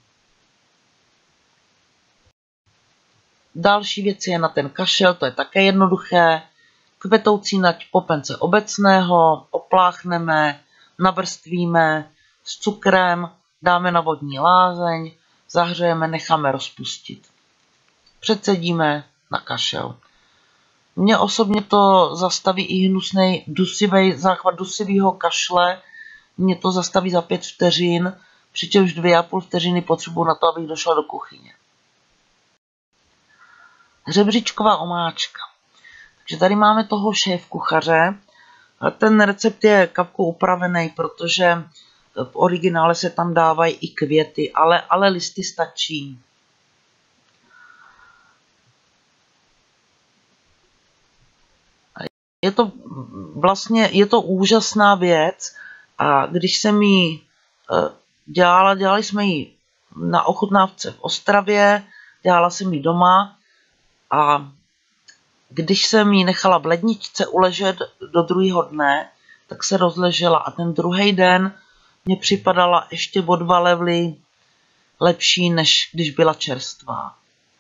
[SPEAKER 1] Další věc je na ten kašel, to je také jednoduché. Kvetoucí nať popence obecného opláchneme, navrstvíme s cukrem, dáme na vodní lázeň, zahřejeme, necháme rozpustit. Předsedíme na kašel. Mně osobně to zastaví i hnusnej dusivý záchvat dusivého kašle. Mě to zastaví za pět vteřin, přičemž dvě a půl vteřiny potřebuji na to, abych došla do kuchyně. Řebříčková omáčka. Takže tady máme toho šéf kuchaře. Ten recept je kapkou upravený, protože v originále se tam dávají i květy, ale, ale listy stačí. Je to vlastně je to úžasná věc a když jsem ji dělala, dělali jsme ji na ochutnávce v Ostravě, dělala jsem ji doma a když jsem ji nechala v ledničce uležet do druhého dne, tak se rozležela a ten druhý den mě připadala ještě o dva levely lepší, než když byla čerstvá.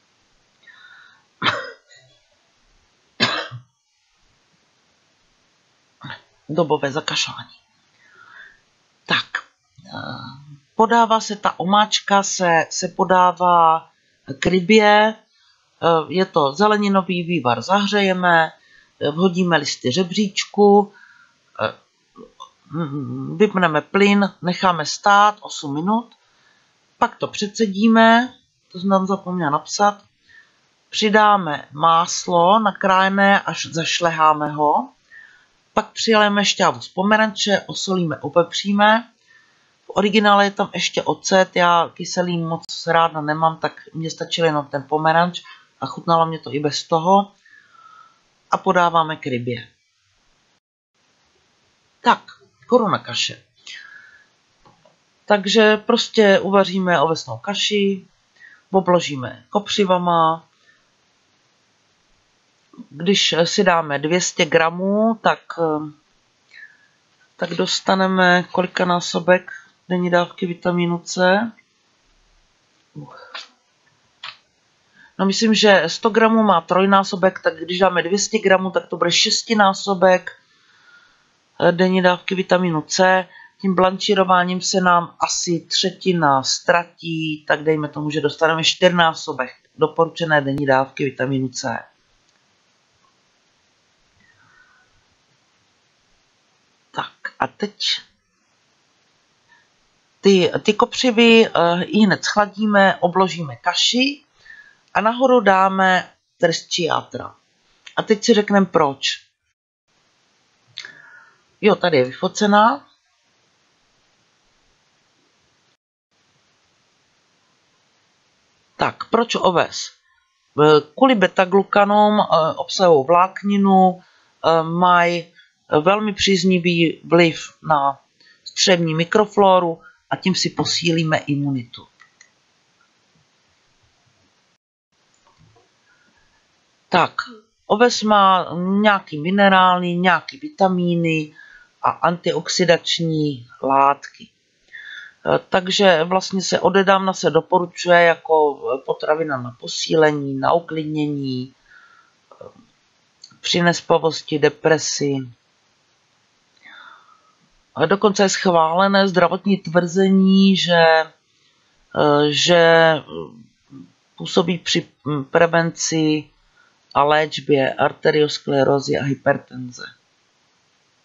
[SPEAKER 1] Dobové zakašlání. Tak, podává se ta omáčka, se, se podává k rybě. Je to zeleninový vývar, zahřejeme, vhodíme listy řebříčku, vypneme plyn, necháme stát osm minut, pak to předsedíme, to jsem tam zapomněla napsat, přidáme máslo nakrájené, až zašleháme ho, pak přilijeme šťávu z pomeranče, osolíme, opepříme. V originále je tam ještě ocet, já kyselý moc ráda nemám, tak mně stačil jenom ten pomeranč a chutnalo mě to i bez toho. A podáváme k rybě. Tak, koruna kaše. Takže prostě uvaříme ovesnou kaši, obložíme kopřivama. Když si dáme dvě stě gramů, tak, tak dostaneme kolikanásobek denní dávky vitamínu C. No myslím, že sto gramů má trojnásobek, tak když dáme dvě stě gramů, tak to bude šestinásobek denní dávky vitamínu C. Tím blančírováním se nám asi třetina ztratí, tak dejme tomu, že dostaneme čtyřnásobek doporučené denní dávky vitamínu C. Tak a teď ty, ty kopřivy uh, i hned schladíme, obložíme kaši a nahoru dáme trst játra. A teď si řekneme proč. Jo, tady je vyfocená. Tak, proč oves? Kvůli beta-glukanům obsahují vlákninu, mají velmi příznivý vliv na střevní mikrofloru a tím si posílíme imunitu. Tak, oves má nějaký minerály, nějaké vitamíny a antioxidační látky. Takže vlastně se odedávna se doporučuje jako potravina na posílení, na uklidnění, při nespavosti, depresi. A dokonce je schválené zdravotní tvrzení, že, že působí při prevenci a léčbě arteriosklerózy a hypertenze.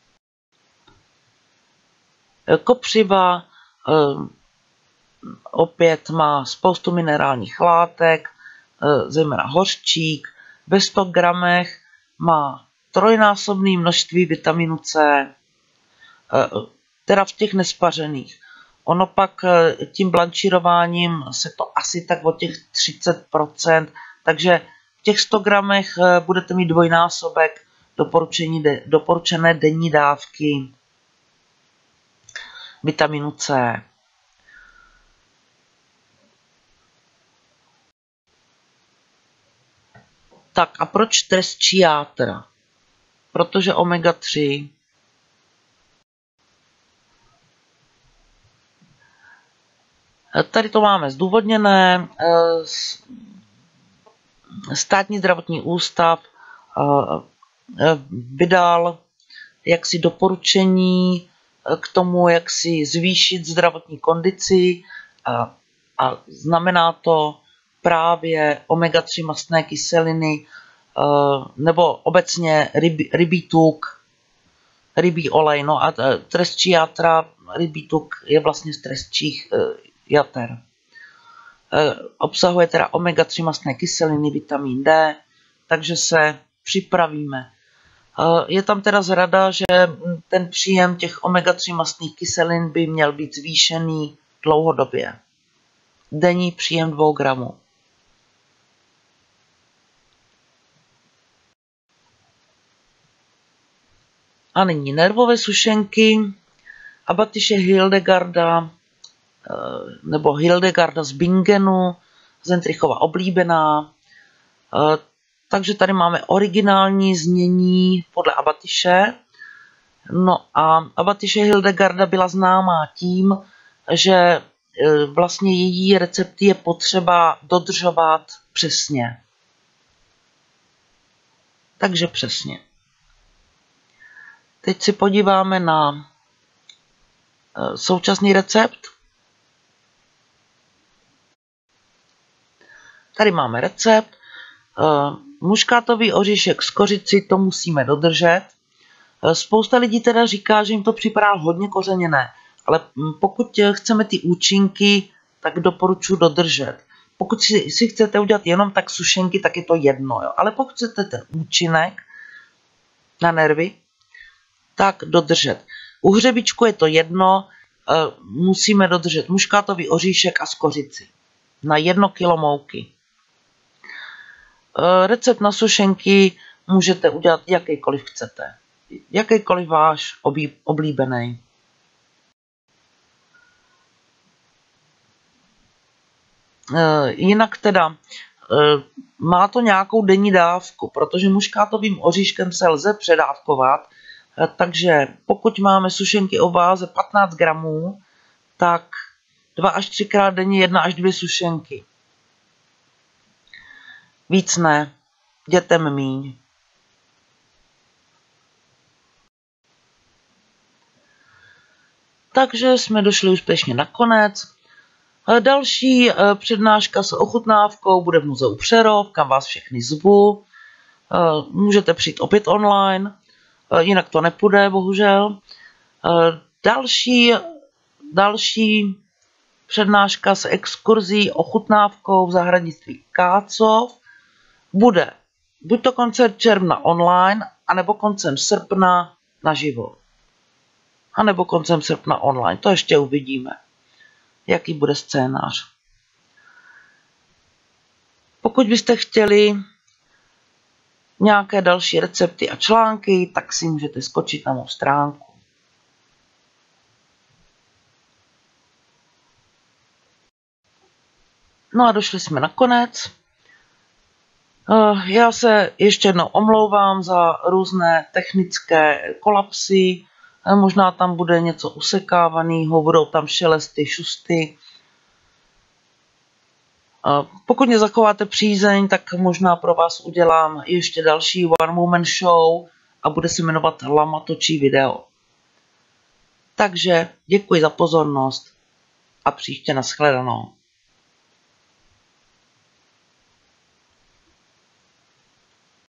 [SPEAKER 1] Kopřiva opět má spoustu minerálních látek, zejména hořčík. Ve sto gramech má trojnásobné množství vitaminu C, teda v těch nespařených. Ono pak tím blančírováním se to asi tak o těch třicet procent, takže v těch sto gramech budete mít dvojnásobek doporučené denní dávky vitaminu C. Tak a proč trestčí játra? Protože omega tři. Tady to máme zdůvodněné. Státní zdravotní ústav vydal jaksi doporučení k tomu, jak si zvýšit zdravotní kondici, a, a znamená to právě omega tři mastné kyseliny nebo obecně rybí, rybí tuk, rybí olej. No a trestčí játra, rybí tuk je vlastně z trestčích jater. Obsahuje teda omega tři mastné kyseliny, vitamin D, takže se připravíme. Je tam teda zrada, že ten příjem těch omega tři mastných kyselin by měl být zvýšený dlouhodobě. Denní příjem dvou gramů. A nyní nervové sušenky. Abatyše Hildegarda, nebo Hildegarda z Bingenu, Zentrichova oblíbená. Takže tady máme originální znění podle Abatyše. No a Abatyše Hildegarda byla známá tím, že vlastně její recepty je potřeba dodržovat přesně. Takže přesně. Teď si podíváme na současný recept. Tady máme recept. Muškátový oříšek z kořici, to musíme dodržet. Spousta lidí teda říká, že jim to připadá hodně kořeněné, ale pokud chceme ty účinky, tak doporučuji dodržet. Pokud si, si chcete udělat jenom tak sušenky, tak je to jedno, jo. Ale pokud chcete ten účinek na nervy, tak dodržet. U hřebičku je to jedno, musíme dodržet muškátový oříšek a z kořici na jedno kilo mouky. Recept na sušenky můžete udělat jakýkoliv chcete. Jakýkoliv váš oblíbený. Jinak teda má to nějakou denní dávku, protože muškátovým oříškem se lze předávkovat, takže pokud máme sušenky o váze patnáct gramů, tak dva až třikrát denně jedna až dvě sušenky. Víc ne, dětem míň. Takže jsme došli úspěšně na konec. Další přednáška s ochutnávkou bude v muzeu Přerov, kam vás všechny zvu. Můžete přijít opět online, jinak to nepůjde, bohužel. Další, další přednáška s exkurzí ochutnávkou v zahradnictví Kácov bude buď to koncem června online, anebo koncem srpna naživo. A nebo koncem srpna online. To ještě uvidíme, jaký bude scénář. Pokud byste chtěli nějaké další recepty a články, tak si můžete skočit na mou stránku. No a došli jsme na konec. Já se ještě jednou omlouvám za různé technické kolapsy. Možná tam bude něco usekávaného, budou tam šelesty, šusty. Pokud mě zachováte přízeň, tak možná pro vás udělám ještě další One Woman Show a bude se jmenovat Lama točí video. Takže děkuji za pozornost a příště nashledanou.